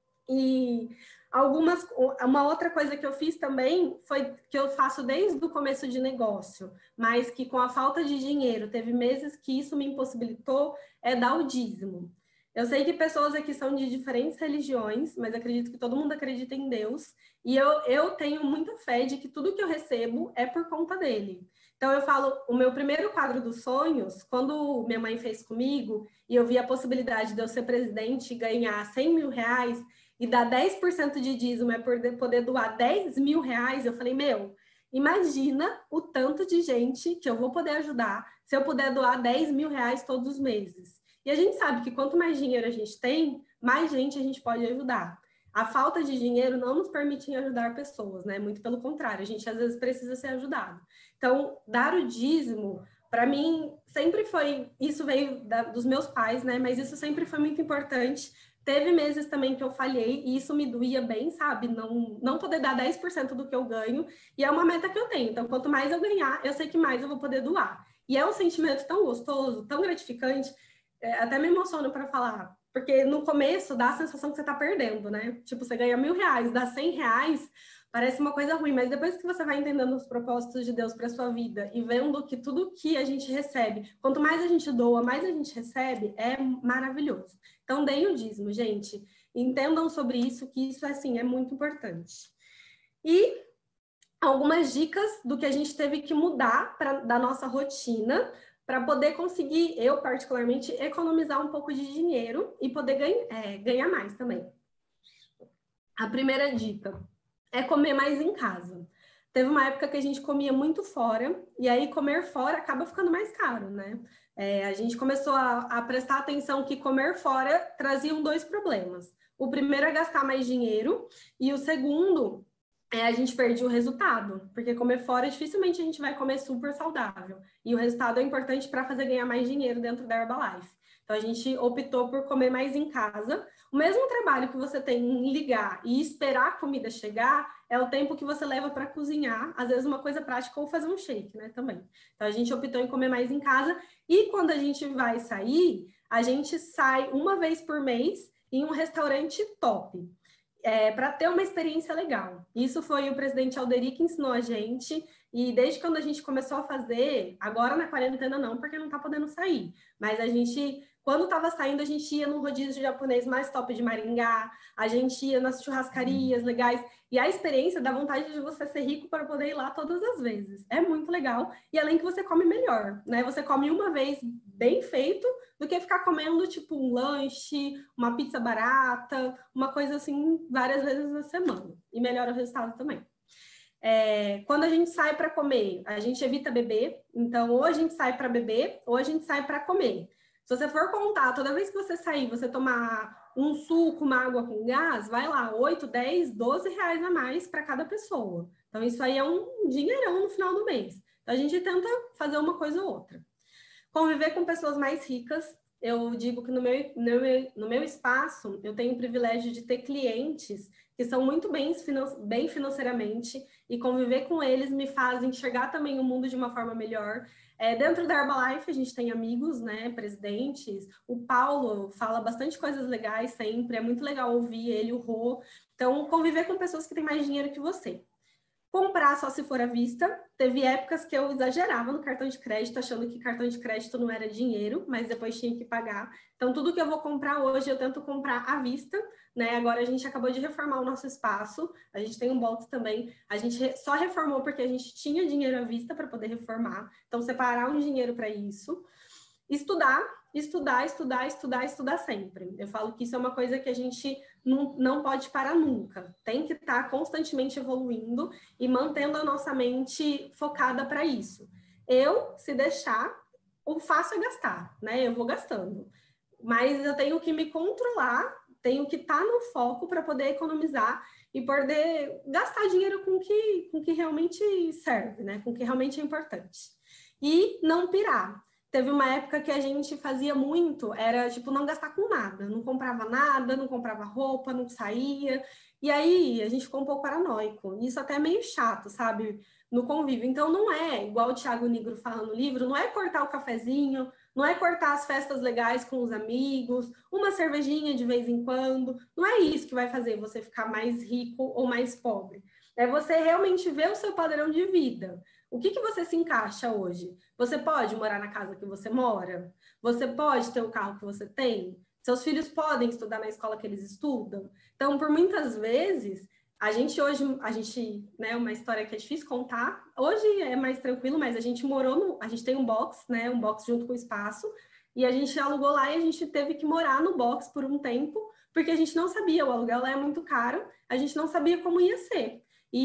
E algumas, uma outra coisa que eu fiz também foi que eu faço desde o começo de negócio, mas que com a falta de dinheiro, teve meses que isso me impossibilitou, é dar o dízimo. Eu sei que pessoas aqui são de diferentes religiões, mas acredito que todo mundo acredita em Deus. E eu, eu tenho muita fé de que tudo que eu recebo é por conta dele. Então, eu falo, o meu primeiro quadro dos sonhos, quando minha mãe fez comigo, e eu vi a possibilidade de eu ser presidente e ganhar cem mil reais, e dar dez por cento de dízimo é poder, poder doar dez mil reais, eu falei, meu, imagina o tanto de gente que eu vou poder ajudar se eu puder doar dez mil reais todos os meses. E a gente sabe que quanto mais dinheiro a gente tem, mais gente a gente pode ajudar. A falta de dinheiro não nos permite ajudar pessoas, né? Muito pelo contrário, a gente às vezes precisa ser ajudado. Então, dar o dízimo, para mim, sempre foi... Isso veio da, dos meus pais, né? Mas isso sempre foi muito importante. Teve meses também que eu falhei e isso me doía bem, sabe? Não, não poder dar dez por cento do que eu ganho. E é uma meta que eu tenho. Então, quanto mais eu ganhar, eu sei que mais eu vou poder doar. E é um sentimento tão gostoso, tão gratificante... É, até me emociono para falar, porque no começo dá a sensação que você está perdendo, né? Tipo, você ganha mil reais, dá cem reais, parece uma coisa ruim, mas depois que você vai entendendo os propósitos de Deus para sua vida e vendo que tudo que a gente recebe, quanto mais a gente doa, mais a gente recebe, é maravilhoso. Então, deem o dízimo, gente. Entendam sobre isso, que isso, assim, é muito importante. E algumas dicas do que a gente teve que mudar pra, da nossa rotina para poder conseguir, eu particularmente, economizar um pouco de dinheiro e poder ganha, é, ganhar mais também. A primeira dica é comer mais em casa. Teve uma época que a gente comia muito fora, e aí comer fora acaba ficando mais caro, né? É, a gente começou a, a prestar atenção que comer fora traziam dois problemas. O primeiro é gastar mais dinheiro, e o segundo... É, a gente perde o resultado, porque comer fora dificilmente a gente vai comer super saudável. E o resultado é importante para fazer ganhar mais dinheiro dentro da Herbalife. Então, a gente optou por comer mais em casa. O mesmo trabalho que você tem em ligar e esperar a comida chegar é o tempo que você leva para cozinhar, às vezes uma coisa prática ou fazer um shake, né, também. Então, a gente optou em comer mais em casa e quando a gente vai sair, a gente sai uma vez por mês em um restaurante top. É, para ter uma experiência legal. Isso foi o presidente Alderi que ensinou a gente, e desde quando a gente começou a fazer, agora na quarentena não, porque não está podendo sair, mas a gente, quando estava saindo, a gente ia no rodízio japonês mais top de Maringá, a gente ia nas churrascarias legais, e a experiência dá vontade de você ser rico para poder ir lá todas as vezes. É muito legal, e além que você come melhor, né? Você come uma vez bem feito, do que ficar comendo, tipo, um lanche, uma pizza barata, uma coisa assim, várias vezes na semana. E melhora o resultado também. É, quando a gente sai para comer, a gente evita beber. Então, ou a gente sai para beber, ou a gente sai para comer. Se você for contar, toda vez que você sair, você tomar um suco, uma água com gás, vai lá, oito, dez, doze reais a mais para cada pessoa. Então, isso aí é um dinheirão no final do mês. Então, a gente tenta fazer uma coisa ou outra. Conviver com pessoas mais ricas, eu digo que no meu, no meu, no meu espaço, eu tenho o privilégio de ter clientes que são muito bem, bem financeiramente e conviver com eles me faz enxergar também o mundo de uma forma melhor. É, dentro da Herbalife, a gente tem amigos, né, presidentes. O Paulo fala bastante coisas legais sempre, é muito legal ouvir ele, o Rô. Então, conviver com pessoas que têm mais dinheiro que você. Comprar só se for à vista. Teve épocas que eu exagerava no cartão de crédito, achando que cartão de crédito não era dinheiro, mas depois tinha que pagar. Então, tudo que eu vou comprar hoje, eu tento comprar à vista, né? Agora, a gente acabou de reformar o nosso espaço, a gente tem um box também. A gente só reformou porque a gente tinha dinheiro à vista para poder reformar. Então, separar um dinheiro para isso. Estudar, estudar, estudar, estudar, estudar sempre. Eu falo que isso é uma coisa que a gente não, não pode parar nunca. Tem que estar constantemente evoluindo e mantendo a nossa mente focada para isso. Eu, se deixar, o fácil é gastar, né? Eu vou gastando. Mas eu tenho que me controlar, tenho que estar no foco para poder economizar e poder gastar dinheiro com que, com que realmente serve, né? Com que realmente é importante. E não pirar. Teve uma época que a gente fazia muito, era tipo não gastar com nada, não comprava nada, não comprava roupa, não saía. E aí a gente ficou um pouco paranoico. Isso até é meio chato, sabe? No convívio. Então não é, igual o Thiago Nigro fala no livro, não é cortar o cafezinho, não é cortar as festas legais com os amigos, uma cervejinha de vez em quando. Não é isso que vai fazer você ficar mais rico ou mais pobre. É você realmente ver o seu padrão de vida. O que, que você se encaixa hoje? Você pode morar na casa que você mora? Você pode ter o carro que você tem? Seus filhos podem estudar na escola que eles estudam? Então, por muitas vezes, a gente hoje, a gente, né, uma história que é difícil contar. Hoje é mais tranquilo, mas a gente morou no, a gente tem um box, né, um box junto com o espaço, e a gente alugou lá e a gente teve que morar no box por um tempo, porque a gente não sabia, o aluguel lá é muito caro, a gente não sabia como ia ser.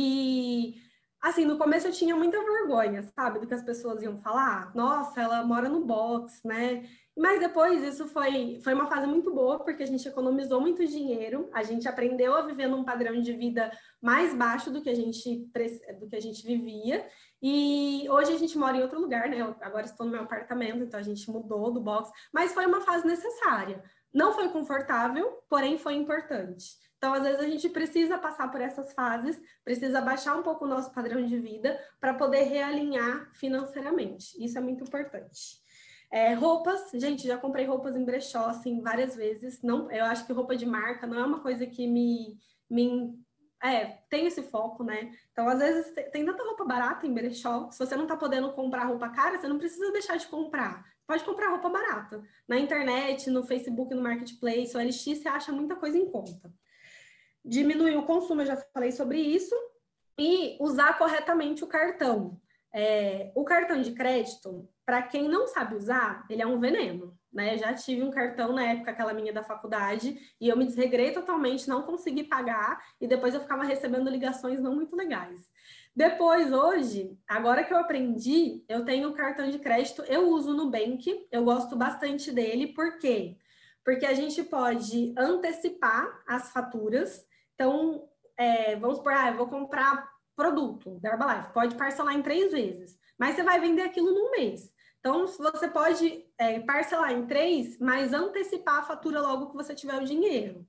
E assim, no começo eu tinha muita vergonha, sabe, do que as pessoas iam falar. Nossa, ela mora no box, né? Mas depois isso foi, foi uma fase muito boa, porque a gente economizou muito dinheiro, a gente aprendeu a viver num padrão de vida mais baixo do que a gente, do que a gente vivia. E hoje a gente mora em outro lugar, né? Eu agora estou no meu apartamento, então a gente mudou do box, mas foi uma fase necessária. Não foi confortável, porém foi importante. Então, às vezes, a gente precisa passar por essas fases, precisa baixar um pouco o nosso padrão de vida para poder realinhar financeiramente. Isso é muito importante. É, roupas, gente, já comprei roupas em brechó, assim, várias vezes. Não, eu acho que roupa de marca não é uma coisa que me... me é, tem esse foco, né? Então, às vezes, tem tanta roupa barata em brechó, se você não tá podendo comprar roupa cara, você não precisa deixar de comprar. Pode comprar roupa barata. Na internet, no Facebook, no Marketplace, o L X, você acha muita coisa em conta. Diminuir o consumo, eu já falei sobre isso, e usar corretamente o cartão. É, o cartão de crédito, para quem não sabe usar, ele é um veneno, né? Já tive um cartão na época, aquela minha da faculdade, e eu me desregrei totalmente, não consegui pagar, e depois eu ficava recebendo ligações não muito legais. Depois, hoje, agora que eu aprendi, eu tenho o cartão de crédito, eu uso no Nubank, eu gosto bastante dele, por quê? Porque a gente pode antecipar as faturas. Então, é, vamos supor, ah, eu vou comprar produto da Herbalife, pode parcelar em três vezes, mas você vai vender aquilo num mês. Então, você pode é, parcelar em três, mas antecipar a fatura logo que você tiver o dinheiro.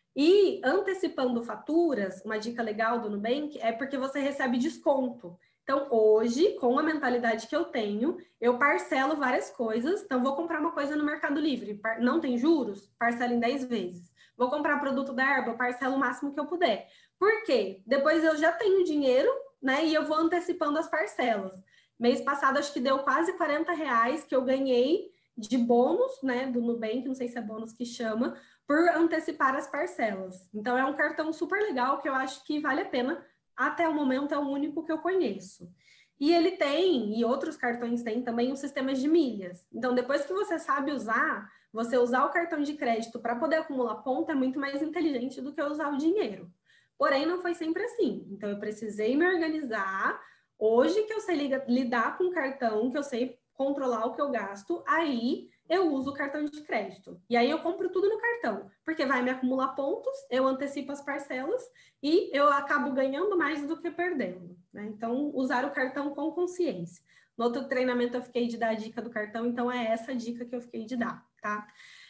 E antecipando faturas, uma dica legal do Nubank é porque você recebe desconto. Então, hoje, com a mentalidade que eu tenho, eu parcelo várias coisas. Então, vou comprar uma coisa no Mercado Livre, não tem juros? Parcelo em dez vezes. Vou comprar produto da Erba, parcelo o máximo que eu puder. Por quê? Depois eu já tenho dinheiro, né? E eu vou antecipando as parcelas. Mês passado, acho que deu quase quarenta reais que eu ganhei de bônus, né? Do Nubank, não sei se é bônus que chama, por antecipar as parcelas. Então, é um cartão super legal que eu acho que vale a pena. Até o momento, é o único que eu conheço. E ele tem, e outros cartões têm também, os sistemas de milhas. Então, depois que você sabe usar, você usar o cartão de crédito para poder acumular ponto é muito mais inteligente do que usar o dinheiro. Porém, não foi sempre assim. Então, eu precisei me organizar. Hoje que eu sei lidar com o cartão, que eu sei controlar o que eu gasto, aí eu uso o cartão de crédito. E aí eu compro tudo no cartão, porque vai me acumular pontos, eu antecipo as parcelas e eu acabo ganhando mais do que perdendo, né? Então, usar o cartão com consciência. No outro treinamento eu fiquei de dar a dica do cartão, então é essa dica que eu fiquei de dar, tá?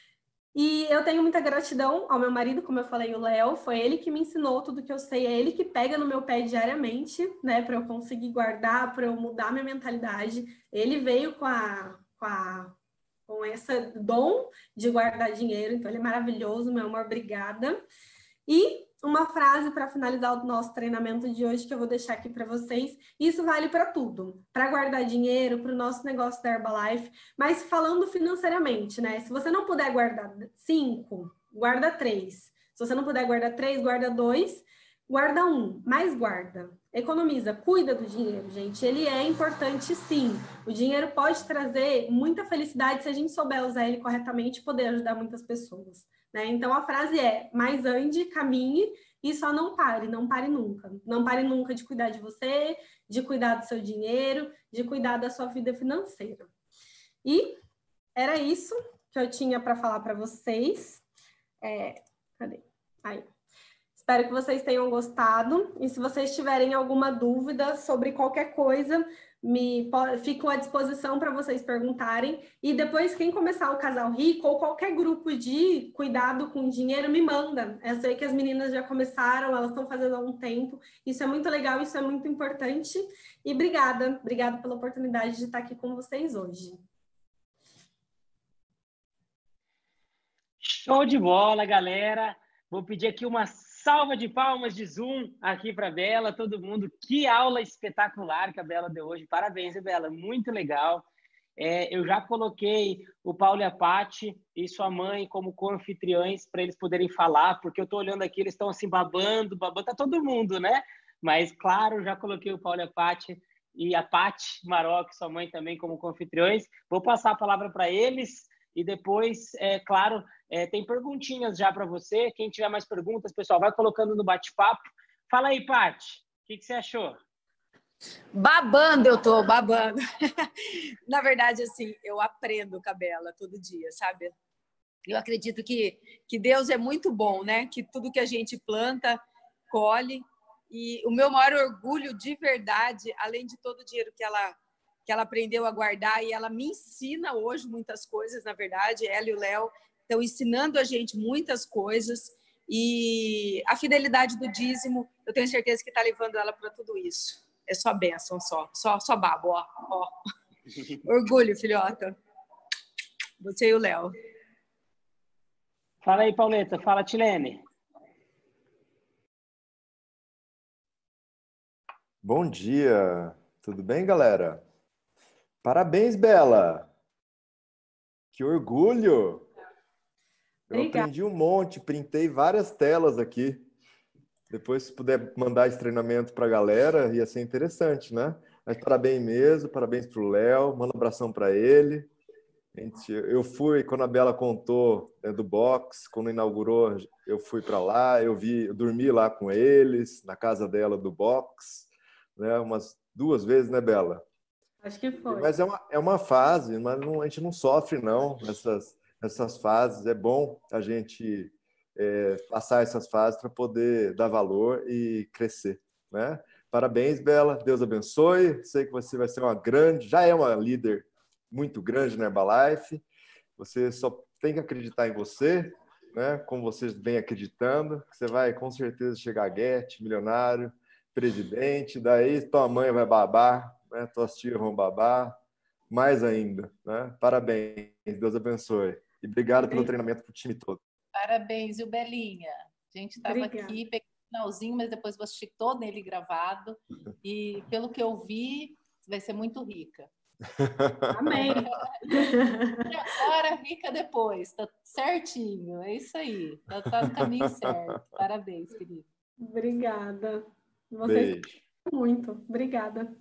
E eu tenho muita gratidão ao meu marido, como eu falei, o Léo, foi ele que me ensinou tudo que eu sei, é ele que pega no meu pé diariamente, né, para eu conseguir guardar, para eu mudar minha mentalidade. Ele veio com a, com a com esse dom de guardar dinheiro, então ele é maravilhoso, meu amor, obrigada. E uma frase para finalizar o nosso treinamento de hoje que eu vou deixar aqui para vocês. Isso vale para tudo, para guardar dinheiro, para o nosso negócio da Herbalife, mas falando financeiramente, né? Se você não puder guardar cinco, guarda três. Se você não puder guardar três, guarda dois. Guarda um, mas guarda. Economiza, cuida do dinheiro, gente. Ele é importante, sim. O dinheiro pode trazer muita felicidade se a gente souber usar ele corretamente e poder ajudar muitas pessoas, né? Então, a frase é, mais ande, caminhe e só não pare, não pare nunca. Não pare nunca de cuidar de você, de cuidar do seu dinheiro, de cuidar da sua vida financeira. E era isso que eu tinha para falar para vocês. É, cadê? Aí. Espero que vocês tenham gostado. E se vocês tiverem alguma dúvida sobre qualquer coisa, me fico à disposição para vocês perguntarem. E depois, quem começar o Casal Rico ou qualquer grupo de cuidado com dinheiro, me manda. Eu sei que as meninas já começaram, elas estão fazendo há um tempo. Isso é muito legal, isso é muito importante. E obrigada, obrigada pela oportunidade de estar aqui com vocês hoje. Show de bola, galera! Vou pedir aqui uma salva de palmas de Zoom aqui para a Bela, todo mundo. Que aula espetacular que a Bela deu hoje. Parabéns, Bela, muito legal. É, eu já coloquei o Paulo e a Paty e sua mãe como co-anfitriões para eles poderem falar, porque eu estou olhando aqui, eles estão assim babando, babando, tá todo mundo, né? Mas, claro, já coloquei o Paulo e a Paty e a Paty Maroc, sua mãe também como co-anfitriões. Vou passar a palavra para eles. E depois, é claro, é, tem perguntinhas já para você. Quem tiver mais perguntas, pessoal, vai colocando no bate-papo. Fala aí, Paty, o que, que você achou? Babando eu tô, babando. Na verdade, assim, eu aprendo com a Bela todo dia, sabe? Eu acredito que, que Deus é muito bom, né? Que tudo que a gente planta, colhe. E o meu maior orgulho de verdade, além de todo o dinheiro que ela... que ela aprendeu a guardar e ela me ensina hoje muitas coisas, na verdade, ela e o Léo estão ensinando a gente muitas coisas e a fidelidade do dízimo, eu tenho certeza que está levando ela para tudo isso. É só bênção, só, só, só babo, ó, ó. Orgulho, filhota. Você e o Léo. Fala aí, Pauleta. Fala, Tilene. Bom dia. Tudo bem, galera? Parabéns, Bela! Que orgulho! Eu Obrigada. aprendi um monte, printei várias telas aqui. Depois, se puder mandar esse treinamento para a galera, ia ser interessante, né? Mas parabéns mesmo, parabéns para o Léo, manda um abração para ele. Gente, eu fui, quando a Bela contou né, do box, quando inaugurou, eu fui para lá, eu vi, eu dormi lá com eles, na casa dela do box, né? Umas duas vezes, né, Bela? Acho que foi. Mas é uma, é uma fase, mas não, a gente não sofre, não, nessas, nessas fases. É bom a gente é, passar essas fases para poder dar valor e crescer, né? Parabéns, Bela. Deus abençoe. Sei que você vai ser uma grande, já é uma líder muito grande na Herbalife. Você só tem que acreditar em você, né? Como você vem acreditando, que você vai com certeza chegar a Get, milionário, presidente, daí tua mãe vai babar, né? Tuas tias vão babar, mais ainda, né? Parabéns, Deus abençoe. E obrigado pelo treinamento para o time todo. Parabéns, viu, Belinha? A gente estava aqui, peguei o finalzinho, mas depois vou assistir todo ele gravado. E pelo que eu vi, vai ser muito rica. Amém. E agora, rica depois. Tá certinho, é isso aí. Tá, tá no caminho certo. Parabéns, querido. Obrigada. Vocês Beijo. muito. Obrigada.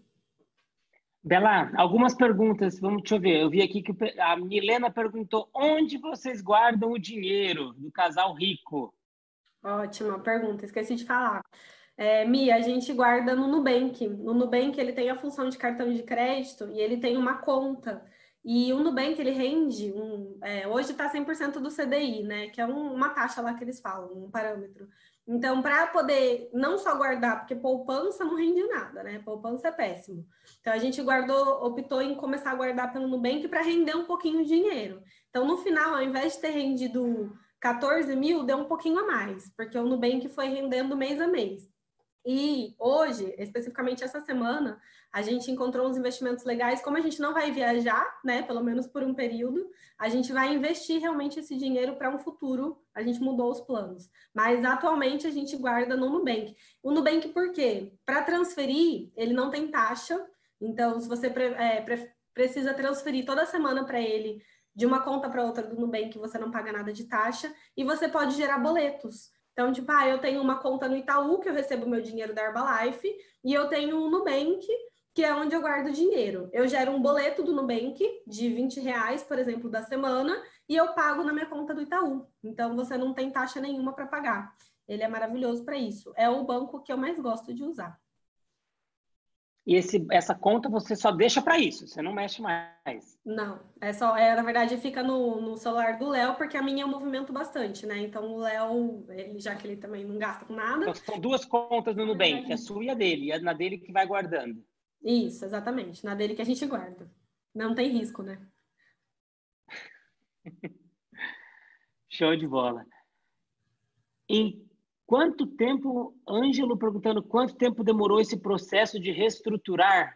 Bela, algumas perguntas, vamos, deixa eu ver. Eu vi aqui que a Milena perguntou onde vocês guardam o dinheiro do casal rico? Ótima pergunta, esqueci de falar. É, Mi, a gente guarda no Nubank. No Nubank ele tem a função de cartão de crédito e ele tem uma conta. E o Nubank ele rende, um, é, hoje está cem por cento do C D I, né? Que é um, uma taxa lá que eles falam, um parâmetro. Então, para poder não só guardar, porque poupança não rende nada, né? Poupança é péssimo. Então, a gente guardou, optou em começar a guardar pelo Nubank para render um pouquinho de dinheiro. Então, no final, ao invés de ter rendido quatorze mil, deu um pouquinho a mais, porque o Nubank foi rendendo mês a mês. E hoje, especificamente essa semana, a gente encontrou uns investimentos legais. Como a gente não vai viajar, né, pelo menos por um período, a gente vai investir realmente esse dinheiro para um futuro. A gente mudou os planos. Mas atualmente a gente guarda no Nubank. O Nubank por quê? Para transferir, ele não tem taxa. Então, se você é, pre precisa transferir toda semana para ele de uma conta para outra do Nubank, você não paga nada de taxa. E você pode gerar boletos. Então, tipo, ah, eu tenho uma conta no Itaú, que eu recebo meu dinheiro da Herbalife, e eu tenho um Nubank, que é onde eu guardo dinheiro. Eu gero um boleto do Nubank de vinte reais, por exemplo, da semana, e eu pago na minha conta do Itaú. Então, você não tem taxa nenhuma para pagar. Ele é maravilhoso para isso. É o banco que eu mais gosto de usar. E esse, essa conta você só deixa para isso, você não mexe mais. Não, é só, é, na verdade fica no, no celular do Léo, porque a minha eu movimento bastante, né? Então o Léo, ele, já que ele também não gasta com nada. Então, são duas contas no Nubank, a sua e a dele, e a na dele que vai guardando. Isso, exatamente, na dele que a gente guarda. Não tem risco, né? Show de bola. Em quanto tempo, Ângelo perguntando, quanto tempo demorou esse processo de reestruturar?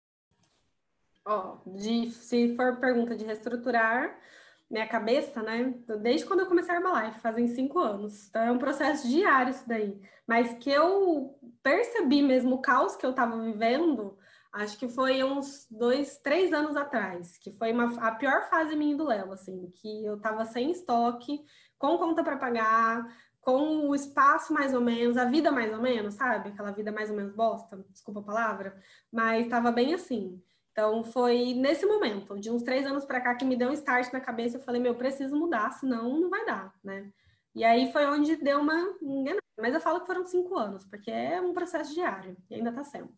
Ó, de, se for pergunta de reestruturar minha cabeça, né? Desde quando eu comecei a Herbalife, fazem cinco anos. Então é um processo diário isso daí. Mas que eu percebi mesmo o caos que eu estava vivendo, acho que foi uns dois, três anos atrás, que foi uma, a pior fase minha do Léo, assim, que eu estava sem estoque, com conta para pagar, com o espaço mais ou menos, a vida mais ou menos, sabe? Aquela vida mais ou menos bosta, desculpa a palavra, mas estava bem assim. Então, foi nesse momento, de uns três anos para cá, que me deu um start na cabeça. Eu falei, meu, eu preciso mudar, senão não vai dar, né? E aí foi onde deu uma enganada. Mas eu falo que foram cinco anos, porque é um processo diário e ainda está sendo.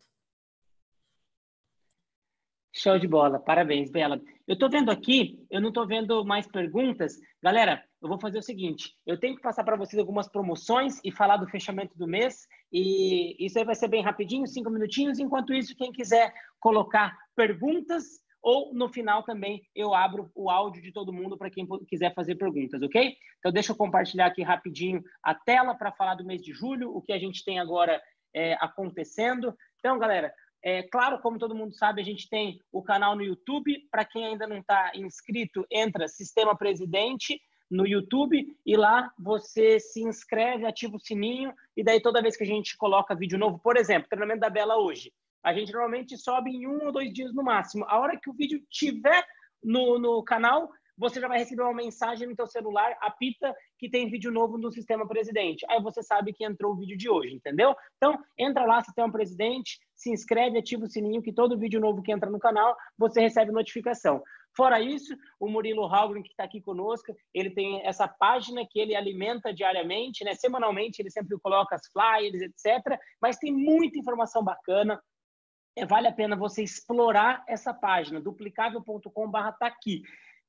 Show de bola, parabéns, Bela. Eu estou vendo aqui, eu não estou vendo mais perguntas. Galera, eu vou fazer o seguinte, eu tenho que passar para vocês algumas promoções e falar do fechamento do mês, e isso aí vai ser bem rapidinho, cinco minutinhos. Enquanto isso, quem quiser colocar perguntas, ou no final também eu abro o áudio de todo mundo para quem quiser fazer perguntas, ok? Então deixa eu compartilhar aqui rapidinho a tela para falar do mês de julho, o que a gente tem agora é, acontecendo. Então, galera, é claro, como todo mundo sabe, a gente tem o canal no YouTube. Para quem ainda não está inscrito, entra Sistema Presidente no YouTube e lá você se inscreve, ativa o sininho e daí toda vez que a gente coloca vídeo novo, por exemplo, treinamento da Bela hoje, a gente normalmente sobe em um ou dois dias no máximo. A hora que o vídeo estiver no, no canal, você já vai receber uma mensagem no teu celular, apita que tem vídeo novo no Sistema Presidente. Aí você sabe que entrou o vídeo de hoje, entendeu? Então, entra lá, Sistema Presidente, se inscreve, ativa o sininho, que todo vídeo novo que entra no canal, você recebe notificação. Fora isso, o Murilo Halgren, que está aqui conosco, ele tem essa página que ele alimenta diariamente, né? Semanalmente, ele sempre coloca as flyers, etcétera. Mas tem muita informação bacana. É, vale a pena você explorar essa página, duplicável ponto com barra tá aqui.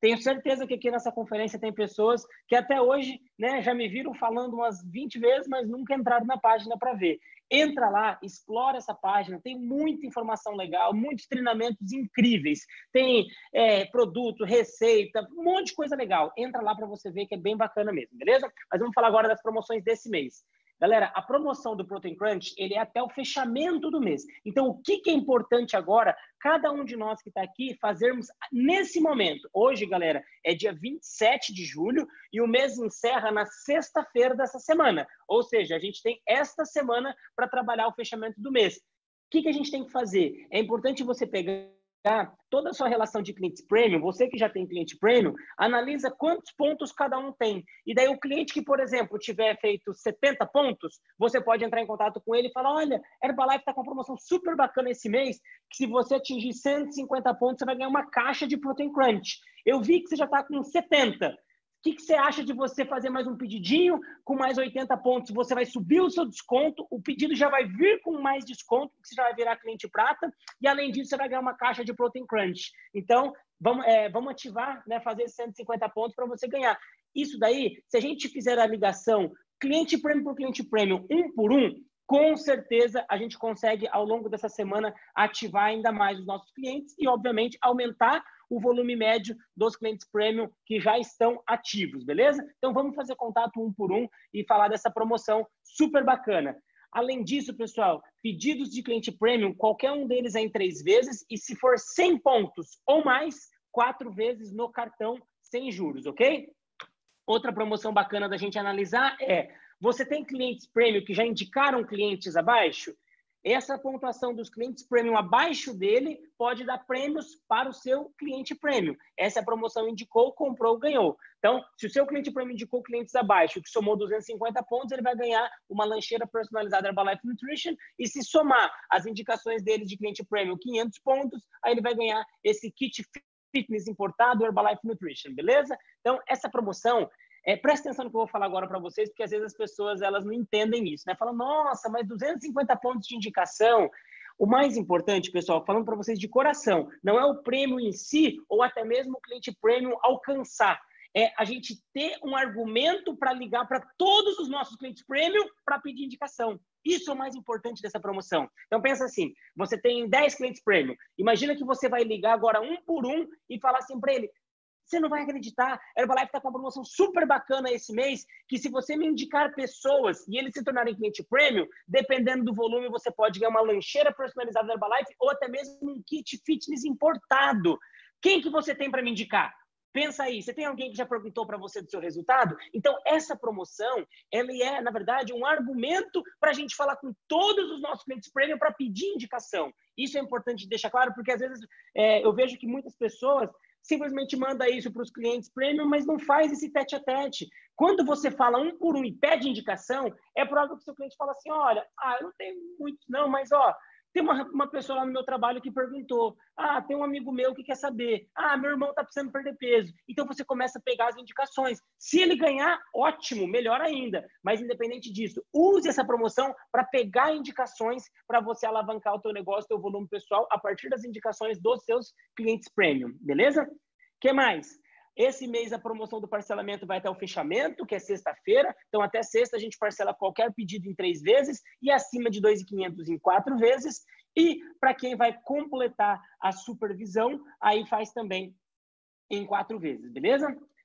Tenho certeza que aqui nessa conferência tem pessoas que até hoje, né, já me viram falando umas vinte vezes, mas nunca entraram na página para ver. Entra lá, explora essa página, tem muita informação legal, muitos treinamentos incríveis, tem é, produto, receita, um monte de coisa legal. Entra lá para você ver que é bem bacana mesmo, beleza? Mas vamos falar agora das promoções desse mês. Galera, a promoção do Protein Crunch, ele é até o fechamento do mês. Então, o que, que é importante agora, cada um de nós que está aqui, fazermos nesse momento. Hoje, galera, é dia vinte e sete de julho e o mês encerra na sexta-feira dessa semana. Ou seja, a gente tem esta semana para trabalhar o fechamento do mês. O que, que a gente tem que fazer? É importante você pegar toda a sua relação de clientes premium, você que já tem cliente premium, analisa quantos pontos cada um tem. E daí o cliente que, por exemplo, tiver feito setenta pontos, você pode entrar em contato com ele e falar, olha, Herbalife está com uma promoção super bacana esse mês, que se você atingir cento e cinquenta pontos, você vai ganhar uma caixa de Protein Crunch. Eu vi que você já está com setenta. O que, que você acha de você fazer mais um pedidinho com mais oitenta pontos? Você vai subir o seu desconto, o pedido já vai vir com mais desconto, porque você já vai virar cliente prata, e além disso, você vai ganhar uma caixa de Protein Crunch. Então, vamos, é, vamos ativar, né, fazer cento e cinquenta pontos para você ganhar. Isso daí, se a gente fizer a ligação cliente premium por cliente premium, um por um, com certeza a gente consegue, ao longo dessa semana, ativar ainda mais os nossos clientes e, obviamente, aumentar o volume médio dos clientes premium que já estão ativos, beleza? Então, vamos fazer contato um por um e falar dessa promoção super bacana. Além disso, pessoal, pedidos de cliente premium, qualquer um deles é em três vezes e se for cem pontos ou mais, quatro vezes no cartão sem juros, ok? Outra promoção bacana da gente analisar é, você tem clientes premium que já indicaram clientes abaixo? Essa pontuação dos clientes premium abaixo dele pode dar prêmios para o seu cliente premium. Essa promoção indicou, comprou, ganhou. Então, se o seu cliente premium indicou clientes abaixo, que somou duzentos e cinquenta pontos, ele vai ganhar uma lancheira personalizada Herbalife Nutrition. E se somar as indicações dele de cliente premium quinhentos pontos, aí ele vai ganhar esse kit fitness importado Herbalife Nutrition, beleza? Então, essa promoção... É, presta atenção no que eu vou falar agora para vocês, porque às vezes as pessoas elas não entendem isso, né? Falam, nossa, mas duzentos e cinquenta pontos de indicação. O mais importante, pessoal, falando para vocês de coração, não é o prêmio em si ou até mesmo o cliente premium alcançar. É a gente ter um argumento para ligar para todos os nossos clientes premium para pedir indicação. Isso é o mais importante dessa promoção. Então, pensa assim, você tem dez clientes premium. Imagina que você vai ligar agora um por um e falar assim para ele, você não vai acreditar, a Herbalife está com uma promoção super bacana esse mês, que se você me indicar pessoas e eles se tornarem cliente premium, dependendo do volume, você pode ganhar uma lancheira personalizada da Herbalife ou até mesmo um kit fitness importado. Quem que você tem para me indicar? Pensa aí, você tem alguém que já perguntou para você do seu resultado? Então, essa promoção, ela é, na verdade, um argumento para a gente falar com todos os nossos clientes premium para pedir indicação. Isso é importante deixar claro, porque às vezes é, eu vejo que muitas pessoas simplesmente manda isso para os clientes premium, mas não faz esse tete a tete. Quando você fala um por um e pede indicação, é provável que o seu cliente fala assim, olha, ah, eu não tenho muito não, mas ó, tem uma, uma pessoa lá no meu trabalho que perguntou, ah, tem um amigo meu que quer saber, ah, meu irmão está precisando perder peso. Então você começa a pegar as indicações. Se ele ganhar, ótimo, melhor ainda. Mas independente disso, use essa promoção para pegar indicações para você alavancar o teu negócio, o teu volume pessoal, a partir das indicações dos seus clientes premium, beleza? O que mais? Esse mês a promoção do parcelamento vai até o fechamento, que é sexta-feira. Então, até sexta a gente parcela qualquer pedido em três vezes e acima de dois mil e quinhentos em quatro vezes. E para quem vai completar a supervisão, aí faz também em quatro vezes, beleza?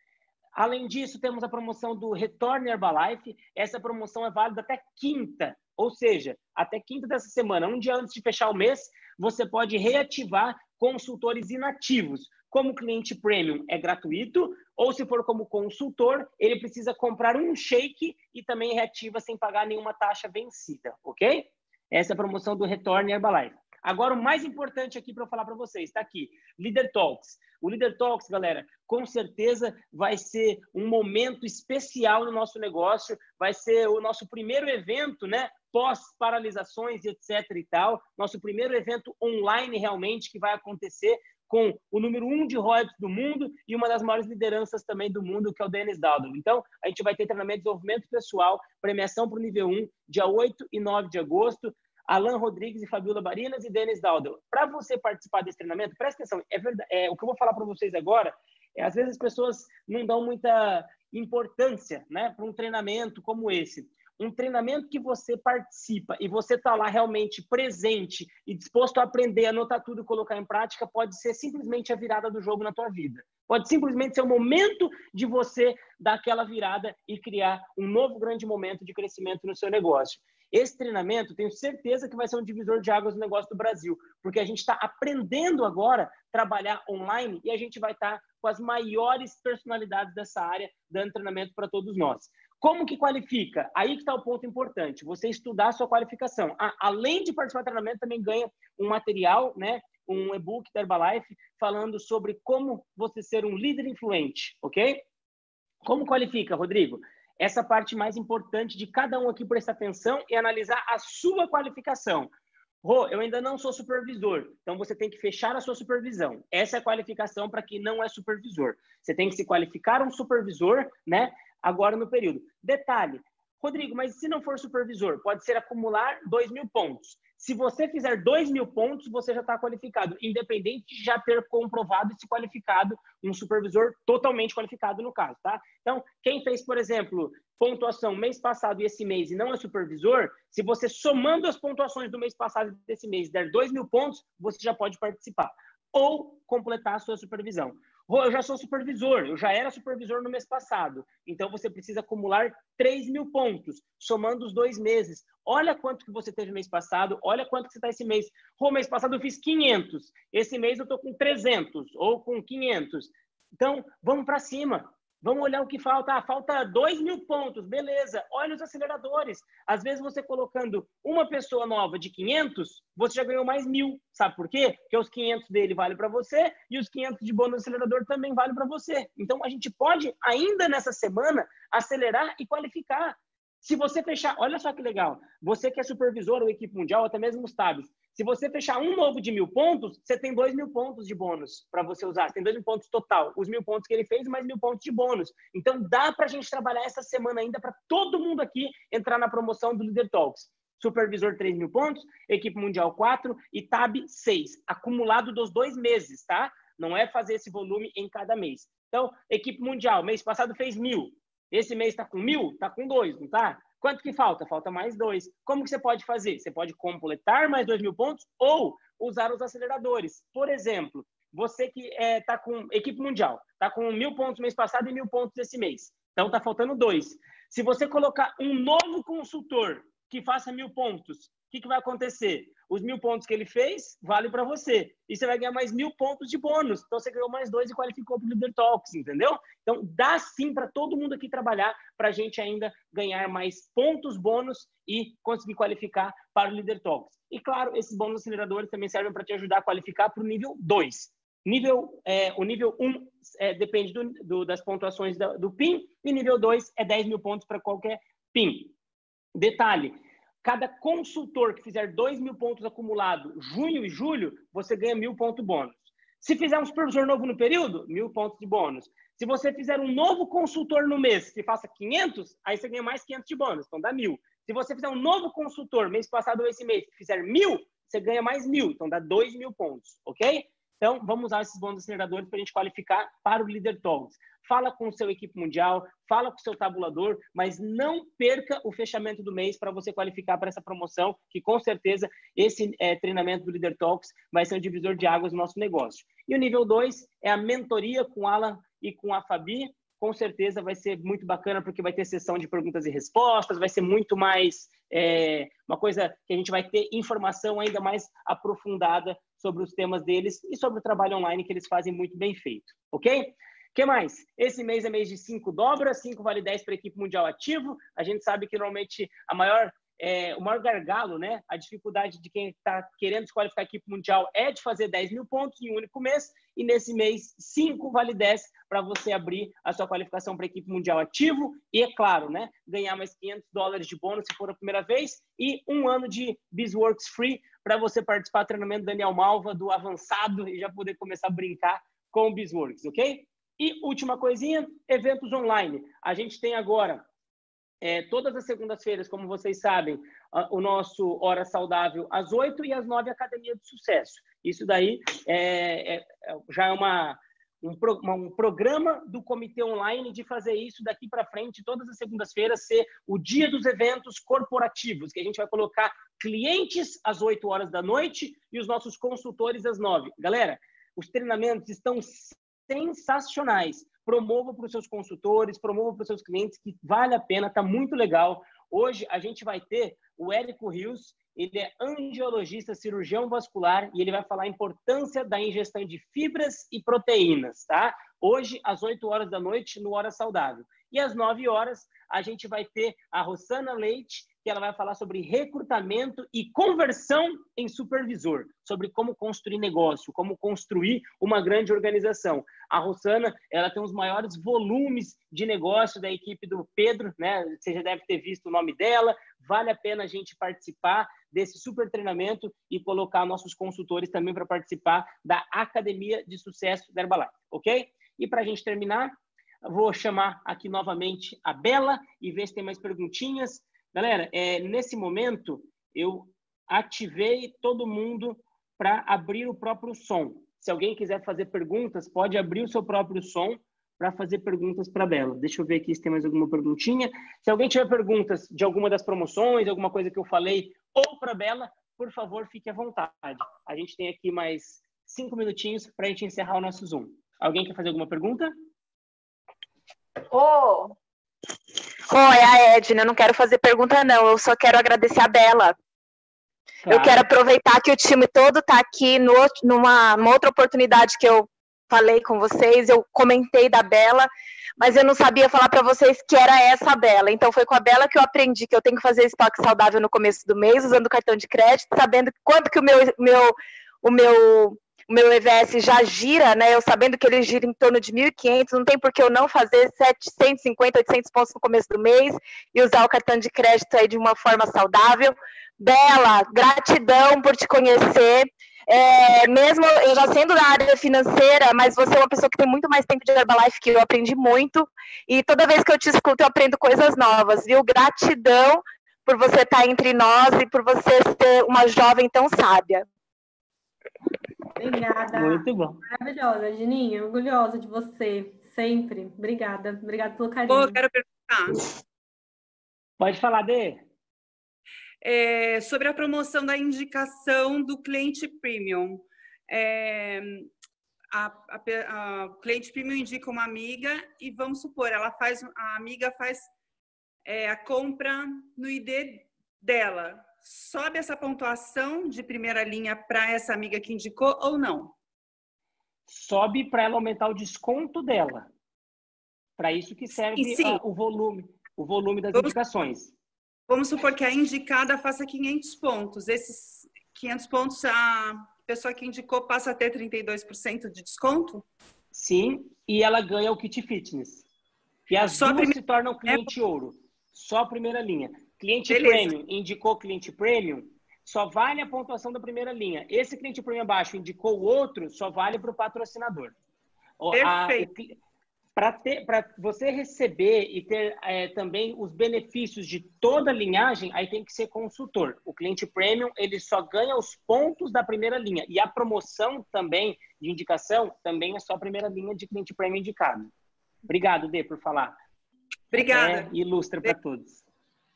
Além disso, temos a promoção do Retorno Herbalife. Essa promoção é válida até quinta, ou seja, até quinta dessa semana, um dia antes de fechar o mês, você pode reativar consultores inativos. Como cliente premium é gratuito, ou se for como consultor, ele precisa comprar um shake e também reativa sem pagar nenhuma taxa vencida, ok? Essa é a promoção do Retorno Herbalife. Agora, o mais importante aqui para eu falar para vocês, está aqui, Leader Talks. O Leader Talks, galera, com certeza vai ser um momento especial no nosso negócio, vai ser o nosso primeiro evento, né, pós-paralisações e etc e tal, nosso primeiro evento online realmente que vai acontecer com o número um de royalties do mundo e uma das maiores lideranças também do mundo, que é o Dennis Dowdle. Então, a gente vai ter treinamento de desenvolvimento pessoal, premiação para o nível um, dia oito e nove de agosto, Alan Rodrigues e Fabiola Barinas e Dennis Dowdle. Para você participar desse treinamento, presta atenção, é verdade, é, o que eu vou falar para vocês agora É, às vezes as pessoas não dão muita importância, né, para um treinamento como esse. Um treinamento que você participa e você está lá realmente presente e disposto a aprender, anotar tudo e colocar em prática, pode ser simplesmente a virada do jogo na tua vida. Pode simplesmente ser o momento de você dar aquela virada e criar um novo grande momento de crescimento no seu negócio. Esse treinamento, tenho certeza que vai ser um divisor de águas no negócio do Brasil, porque a gente está aprendendo agora a trabalhar online e a gente vai estar com as maiores personalidades dessa área, dando treinamento para todos nós. Como que qualifica? Aí que está o ponto importante, você estudar a sua qualificação. Ah, além de participar do treinamento, também ganha um material, né, um e-book da Herbalife, falando sobre como você ser um líder influente, ok? Como qualifica, Rodrigo? Essa parte mais importante de cada um aqui prestar atenção e analisar a sua qualificação. Rô, eu ainda não sou supervisor, então você tem que fechar a sua supervisão. Essa é a qualificação para quem não é supervisor. Você tem que se qualificar um supervisor, né? Agora no período. Detalhe, Rodrigo, mas se não for supervisor, pode ser acumular dois mil pontos. Se você fizer dois mil pontos, você já está qualificado, independente de já ter comprovado e se qualificado, um supervisor totalmente qualificado no caso, tá? Então, quem fez, por exemplo, pontuação mês passado e esse mês e não é supervisor, se você somando as pontuações do mês passado e desse mês der dois mil pontos, você já pode participar ou completar a sua supervisão. Eu já sou supervisor, eu já era supervisor no mês passado, então você precisa acumular três mil pontos, somando os dois meses. Olha quanto que você teve no mês passado, olha quanto que você está esse mês. O mês passado eu fiz quinhentos, esse mês eu estou com trezentos ou com quinhentos. Então, vamos para cima. Vamos olhar o que falta. Ah, falta dois mil pontos, beleza. Olha os aceleradores. Às vezes você colocando uma pessoa nova de quinhentos, você já ganhou mais mil. Sabe por quê? Porque os quinhentos dele valem para você e os quinhentos de bônus do acelerador também valem para você. Então, a gente pode, ainda nessa semana, acelerar e qualificar. Se você fechar, olha só que legal, você que é supervisor ou equipe mundial, até mesmo os tabs, se você fechar um novo de mil pontos, você tem dois mil pontos de bônus para você usar, você tem dois mil pontos total, os mil pontos que ele fez, mais mil pontos de bônus. Então, dá para a gente trabalhar essa semana ainda para todo mundo aqui entrar na promoção do Leader Talks. Supervisor três mil pontos, equipe mundial quatro e tab seis, acumulado dos dois meses, tá? Não é fazer esse volume em cada mês. Então, equipe mundial, mês passado fez mil. Esse mês está com mil? Está com dois, não tá? Quanto que falta? Falta mais dois. Como que você pode fazer? Você pode completar mais dois mil pontos ou usar os aceleradores. Por exemplo, você que está é, com equipe mundial, está com mil pontos no mês passado e mil pontos esse mês. Então, está faltando dois. Se você colocar um novo consultor que faça mil pontos, o que, que vai acontecer? Os mil pontos que ele fez, vale para você. E você vai ganhar mais mil pontos de bônus. Então, você ganhou mais dois e qualificou para o Leader Talks, entendeu? Então, dá sim para todo mundo aqui trabalhar para a gente ainda ganhar mais pontos bônus e conseguir qualificar para o Leader Talks. E, claro, esses bônus aceleradores também servem para te ajudar a qualificar para o nível dois. Nível, é, o nível um é, depende do, do, das pontuações da, do P I N e nível dois é dez mil pontos para qualquer P I N. Detalhe, cada consultor que fizer dois mil pontos acumulados, junho e julho, você ganha mil pontos bônus. Se fizer um supervisor novo no período, mil pontos de bônus. Se você fizer um novo consultor no mês que faça quinhentos, aí você ganha mais quinhentos de bônus, então dá mil. Se você fizer um novo consultor, mês passado ou esse mês, que fizer mil, você ganha mais mil, então dá dois mil pontos, ok? Então, vamos usar esses bônus aceleradores para a gente qualificar para o Leader Talks. Fala com o seu equipe mundial, fala com o seu tabulador, mas não perca o fechamento do mês para você qualificar para essa promoção, que com certeza esse é, treinamento do Leader Talks vai ser um divisor de águas no nosso negócio. E o nível dois é a mentoria com o Alan e com a Fabi. Com certeza vai ser muito bacana, porque vai ter sessão de perguntas e respostas, vai ser muito mais, é, uma coisa que a gente vai ter informação ainda mais aprofundada sobre os temas deles e sobre o trabalho online que eles fazem muito bem feito, ok? O que mais? Esse mês é mês de cinco dobras, cinco vale dez para a equipe mundial ativo. A gente sabe que normalmente a maior, é, o maior gargalo, né? A dificuldade de quem está querendo se qualificar a equipe mundial é de fazer dez mil pontos em um único mês. E nesse mês, cinco vale dez para você abrir a sua qualificação para a equipe mundial ativo. E, é claro, né? Ganhar mais quinhentos dólares de bônus se for a primeira vez. E um ano de BizWorks Free para você participar do treinamento do Daniel Malva, do avançado, e já poder começar a brincar com o BizWorks, ok? E última coisinha, eventos online. A gente tem agora, é, todas as segundas-feiras, como vocês sabem, o nosso Hora Saudável às oito e às nove, Academia do Sucesso. Isso daí é, é, já é uma, um, pro, um programa do comitê online de fazer isso daqui para frente, todas as segundas-feiras, ser o dia dos eventos corporativos, que a gente vai colocar clientes às oito horas da noite e os nossos consultores às nove. Galera, os treinamentos estão sensacionais. Promova para os seus consultores, promova para os seus clientes, que vale a pena, está muito legal. Hoje a gente vai ter o Érico Rios, ele é angiologista, cirurgião vascular, e ele vai falar a importância da ingestão de fibras e proteínas, tá? Hoje, às oito horas da noite, no Hora Saudável. E às nove horas, a gente vai ter a Rosana Leite, que ela vai falar sobre recrutamento e conversão em supervisor, sobre como construir negócio, como construir uma grande organização. A Rosana, ela tem os maiores volumes de negócio da equipe do Pedro, né? Você já deve ter visto o nome dela. Vale a pena a gente participar desse super treinamento e colocar nossos consultores também para participar da Academia de Sucesso da Herbalife, ok? E para a gente terminar, eu vou chamar aqui novamente a Bela e ver se tem mais perguntinhas. Galera, é, nesse momento, eu ativei todo mundo para abrir o próprio som. Se alguém quiser fazer perguntas, pode abrir o seu próprio som para fazer perguntas para a Bela. Deixa eu ver aqui se tem mais alguma perguntinha. Se alguém tiver perguntas de alguma das promoções, alguma coisa que eu falei, ou para a Bela, por favor, fique à vontade. A gente tem aqui mais cinco minutinhos para a gente encerrar o nosso Zoom. Alguém quer fazer alguma pergunta? Ô! Oh. Oi, a Edna, eu não quero fazer pergunta não, eu só quero agradecer a Bela. Claro. Eu quero aproveitar que o time todo está aqui no, numa, numa outra oportunidade que eu falei com vocês, eu comentei da Bela, mas eu não sabia falar para vocês que era essa a Bela. Então foi com a Bela que eu aprendi que eu tenho que fazer estoque saudável no começo do mês, usando o cartão de crédito, sabendo quanto que o meu, meu, o meu... o meu E V S já gira, né? Eu sabendo que ele gira em torno de mil e quinhentos, não tem por que eu não fazer setecentos e cinquenta, oitocentos pontos no começo do mês e usar o cartão de crédito aí de uma forma saudável. Bela, gratidão por te conhecer. É, mesmo eu já sendo da área financeira, mas você é uma pessoa que tem muito mais tempo de Herbalife que eu, aprendi muito. E toda vez que eu te escuto, eu aprendo coisas novas, viu? Gratidão por você estar entre nós e por você ser uma jovem tão sábia. Obrigada. Muito bom. Maravilhosa, Gininha. Orgulhosa de você. Sempre. Obrigada. Obrigada pelo carinho. Pô, eu quero perguntar. Pode falar, Dê. É, sobre a promoção da indicação do cliente premium. É, a, a, a, o cliente premium indica uma amiga e vamos supor, ela faz, a amiga faz é, a compra no I D dela. Sobe essa pontuação de primeira linha para essa amiga que indicou ou não? Sobe para ela aumentar o desconto dela. Para isso que serve sim, sim. A, o volume, o volume das vamos, indicações. Vamos supor que a indicada faça quinhentos pontos. Esses quinhentos pontos, a pessoa que indicou passa a ter trinta e dois por cento de desconto? Sim, e ela ganha o kit fitness. E as Só duas primeira... se tornam cliente é... ouro. Só a primeira linha. Cliente Beleza. Premium indicou cliente Premium, só vale a pontuação da primeira linha. Esse cliente Premium abaixo indicou o outro, só vale para o patrocinador. Perfeito. Para você receber e ter é, também os benefícios de toda a linhagem, aí tem que ser consultor. O cliente Premium, ele só ganha os pontos da primeira linha. E a promoção também de indicação, também é só a primeira linha de cliente Premium indicado. Obrigado, Dê, por falar. Obrigada. É, ilustra para todos.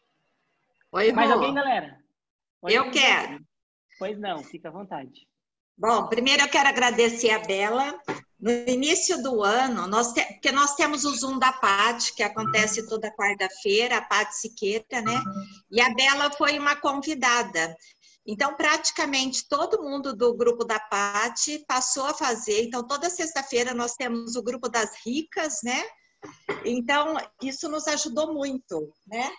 Oi, Mais alguém, galera? Oi, eu quero. Pois não, fica à vontade. Bom, primeiro eu quero agradecer a Bela. No início do ano, nós te... porque nós temos o Zoom da Paty, que acontece toda quarta-feira, a Paty Siqueira, né? E a Bela foi uma convidada. Então, praticamente todo mundo do grupo da Paty passou a fazer. Então, toda sexta-feira nós temos o grupo das ricas, né? Então, isso nos ajudou muito, né?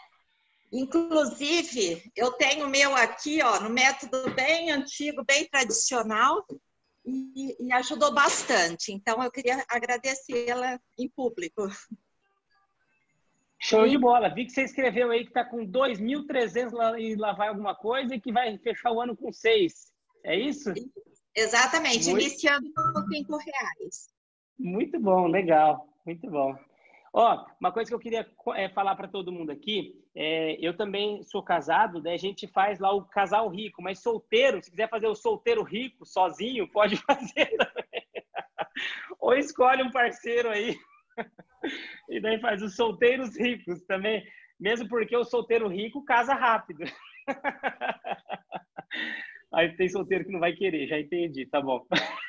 Inclusive, eu tenho o meu aqui, ó, no método bem antigo, bem tradicional, e, e ajudou bastante. Então, eu queria agradecê-la em público. Show de bola. Vi que você escreveu aí que está com dois mil e trezentos e lá vai alguma coisa e que vai fechar o ano com seis. É isso? Exatamente. Muito... Iniciando com cinco reais. Muito bom, legal. Muito bom. Ó, uma coisa que eu queria é, falar para todo mundo aqui, é, eu também sou casado, né? A gente faz lá o casal rico, mas solteiro, se quiser fazer o solteiro rico sozinho, pode fazer também. ou escolhe um parceiro aí. E daí faz os solteiros ricos também. Mesmo porque o solteiro rico casa rápido. Aí tem solteiro que não vai querer, já entendi, tá bom.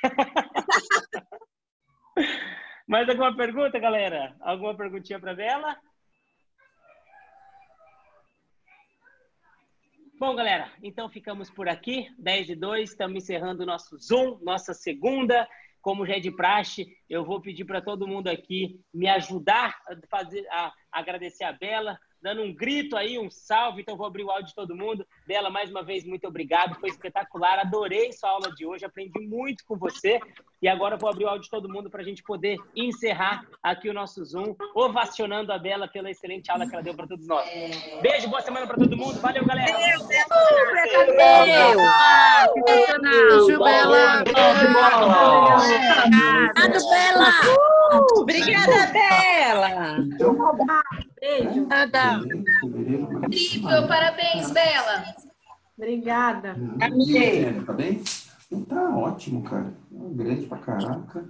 Mais alguma pergunta, galera? Alguma perguntinha para Bela? Bom, galera, então ficamos por aqui, dez e dois, estamos encerrando o nosso Zoom, nossa segunda. Como já é de praxe, eu vou pedir para todo mundo aqui me ajudar a, fazer, a agradecer a Bela, dando um grito aí, um salve. Então, vou abrir o áudio de todo mundo. Bela, mais uma vez, muito obrigado. Foi espetacular. Adorei sua aula de hoje. Aprendi muito com você. E agora, vou abrir o áudio de todo mundo para a gente poder encerrar aqui o nosso Zoom, ovacionando a Bela pela excelente aula que ela deu para todos nós. Beijo, boa semana para todo mundo. Valeu, galera. Beijo, Bela. Obrigado, Bela. Obrigada, Bela. Beijo. Incrível, parabéns, Bela. Obrigada. É, tá bem? Tá ótimo, cara. Grande pra caraca.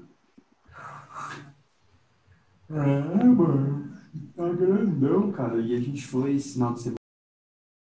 É, mano. Tá grandão, cara. E a gente foi esse final de semana.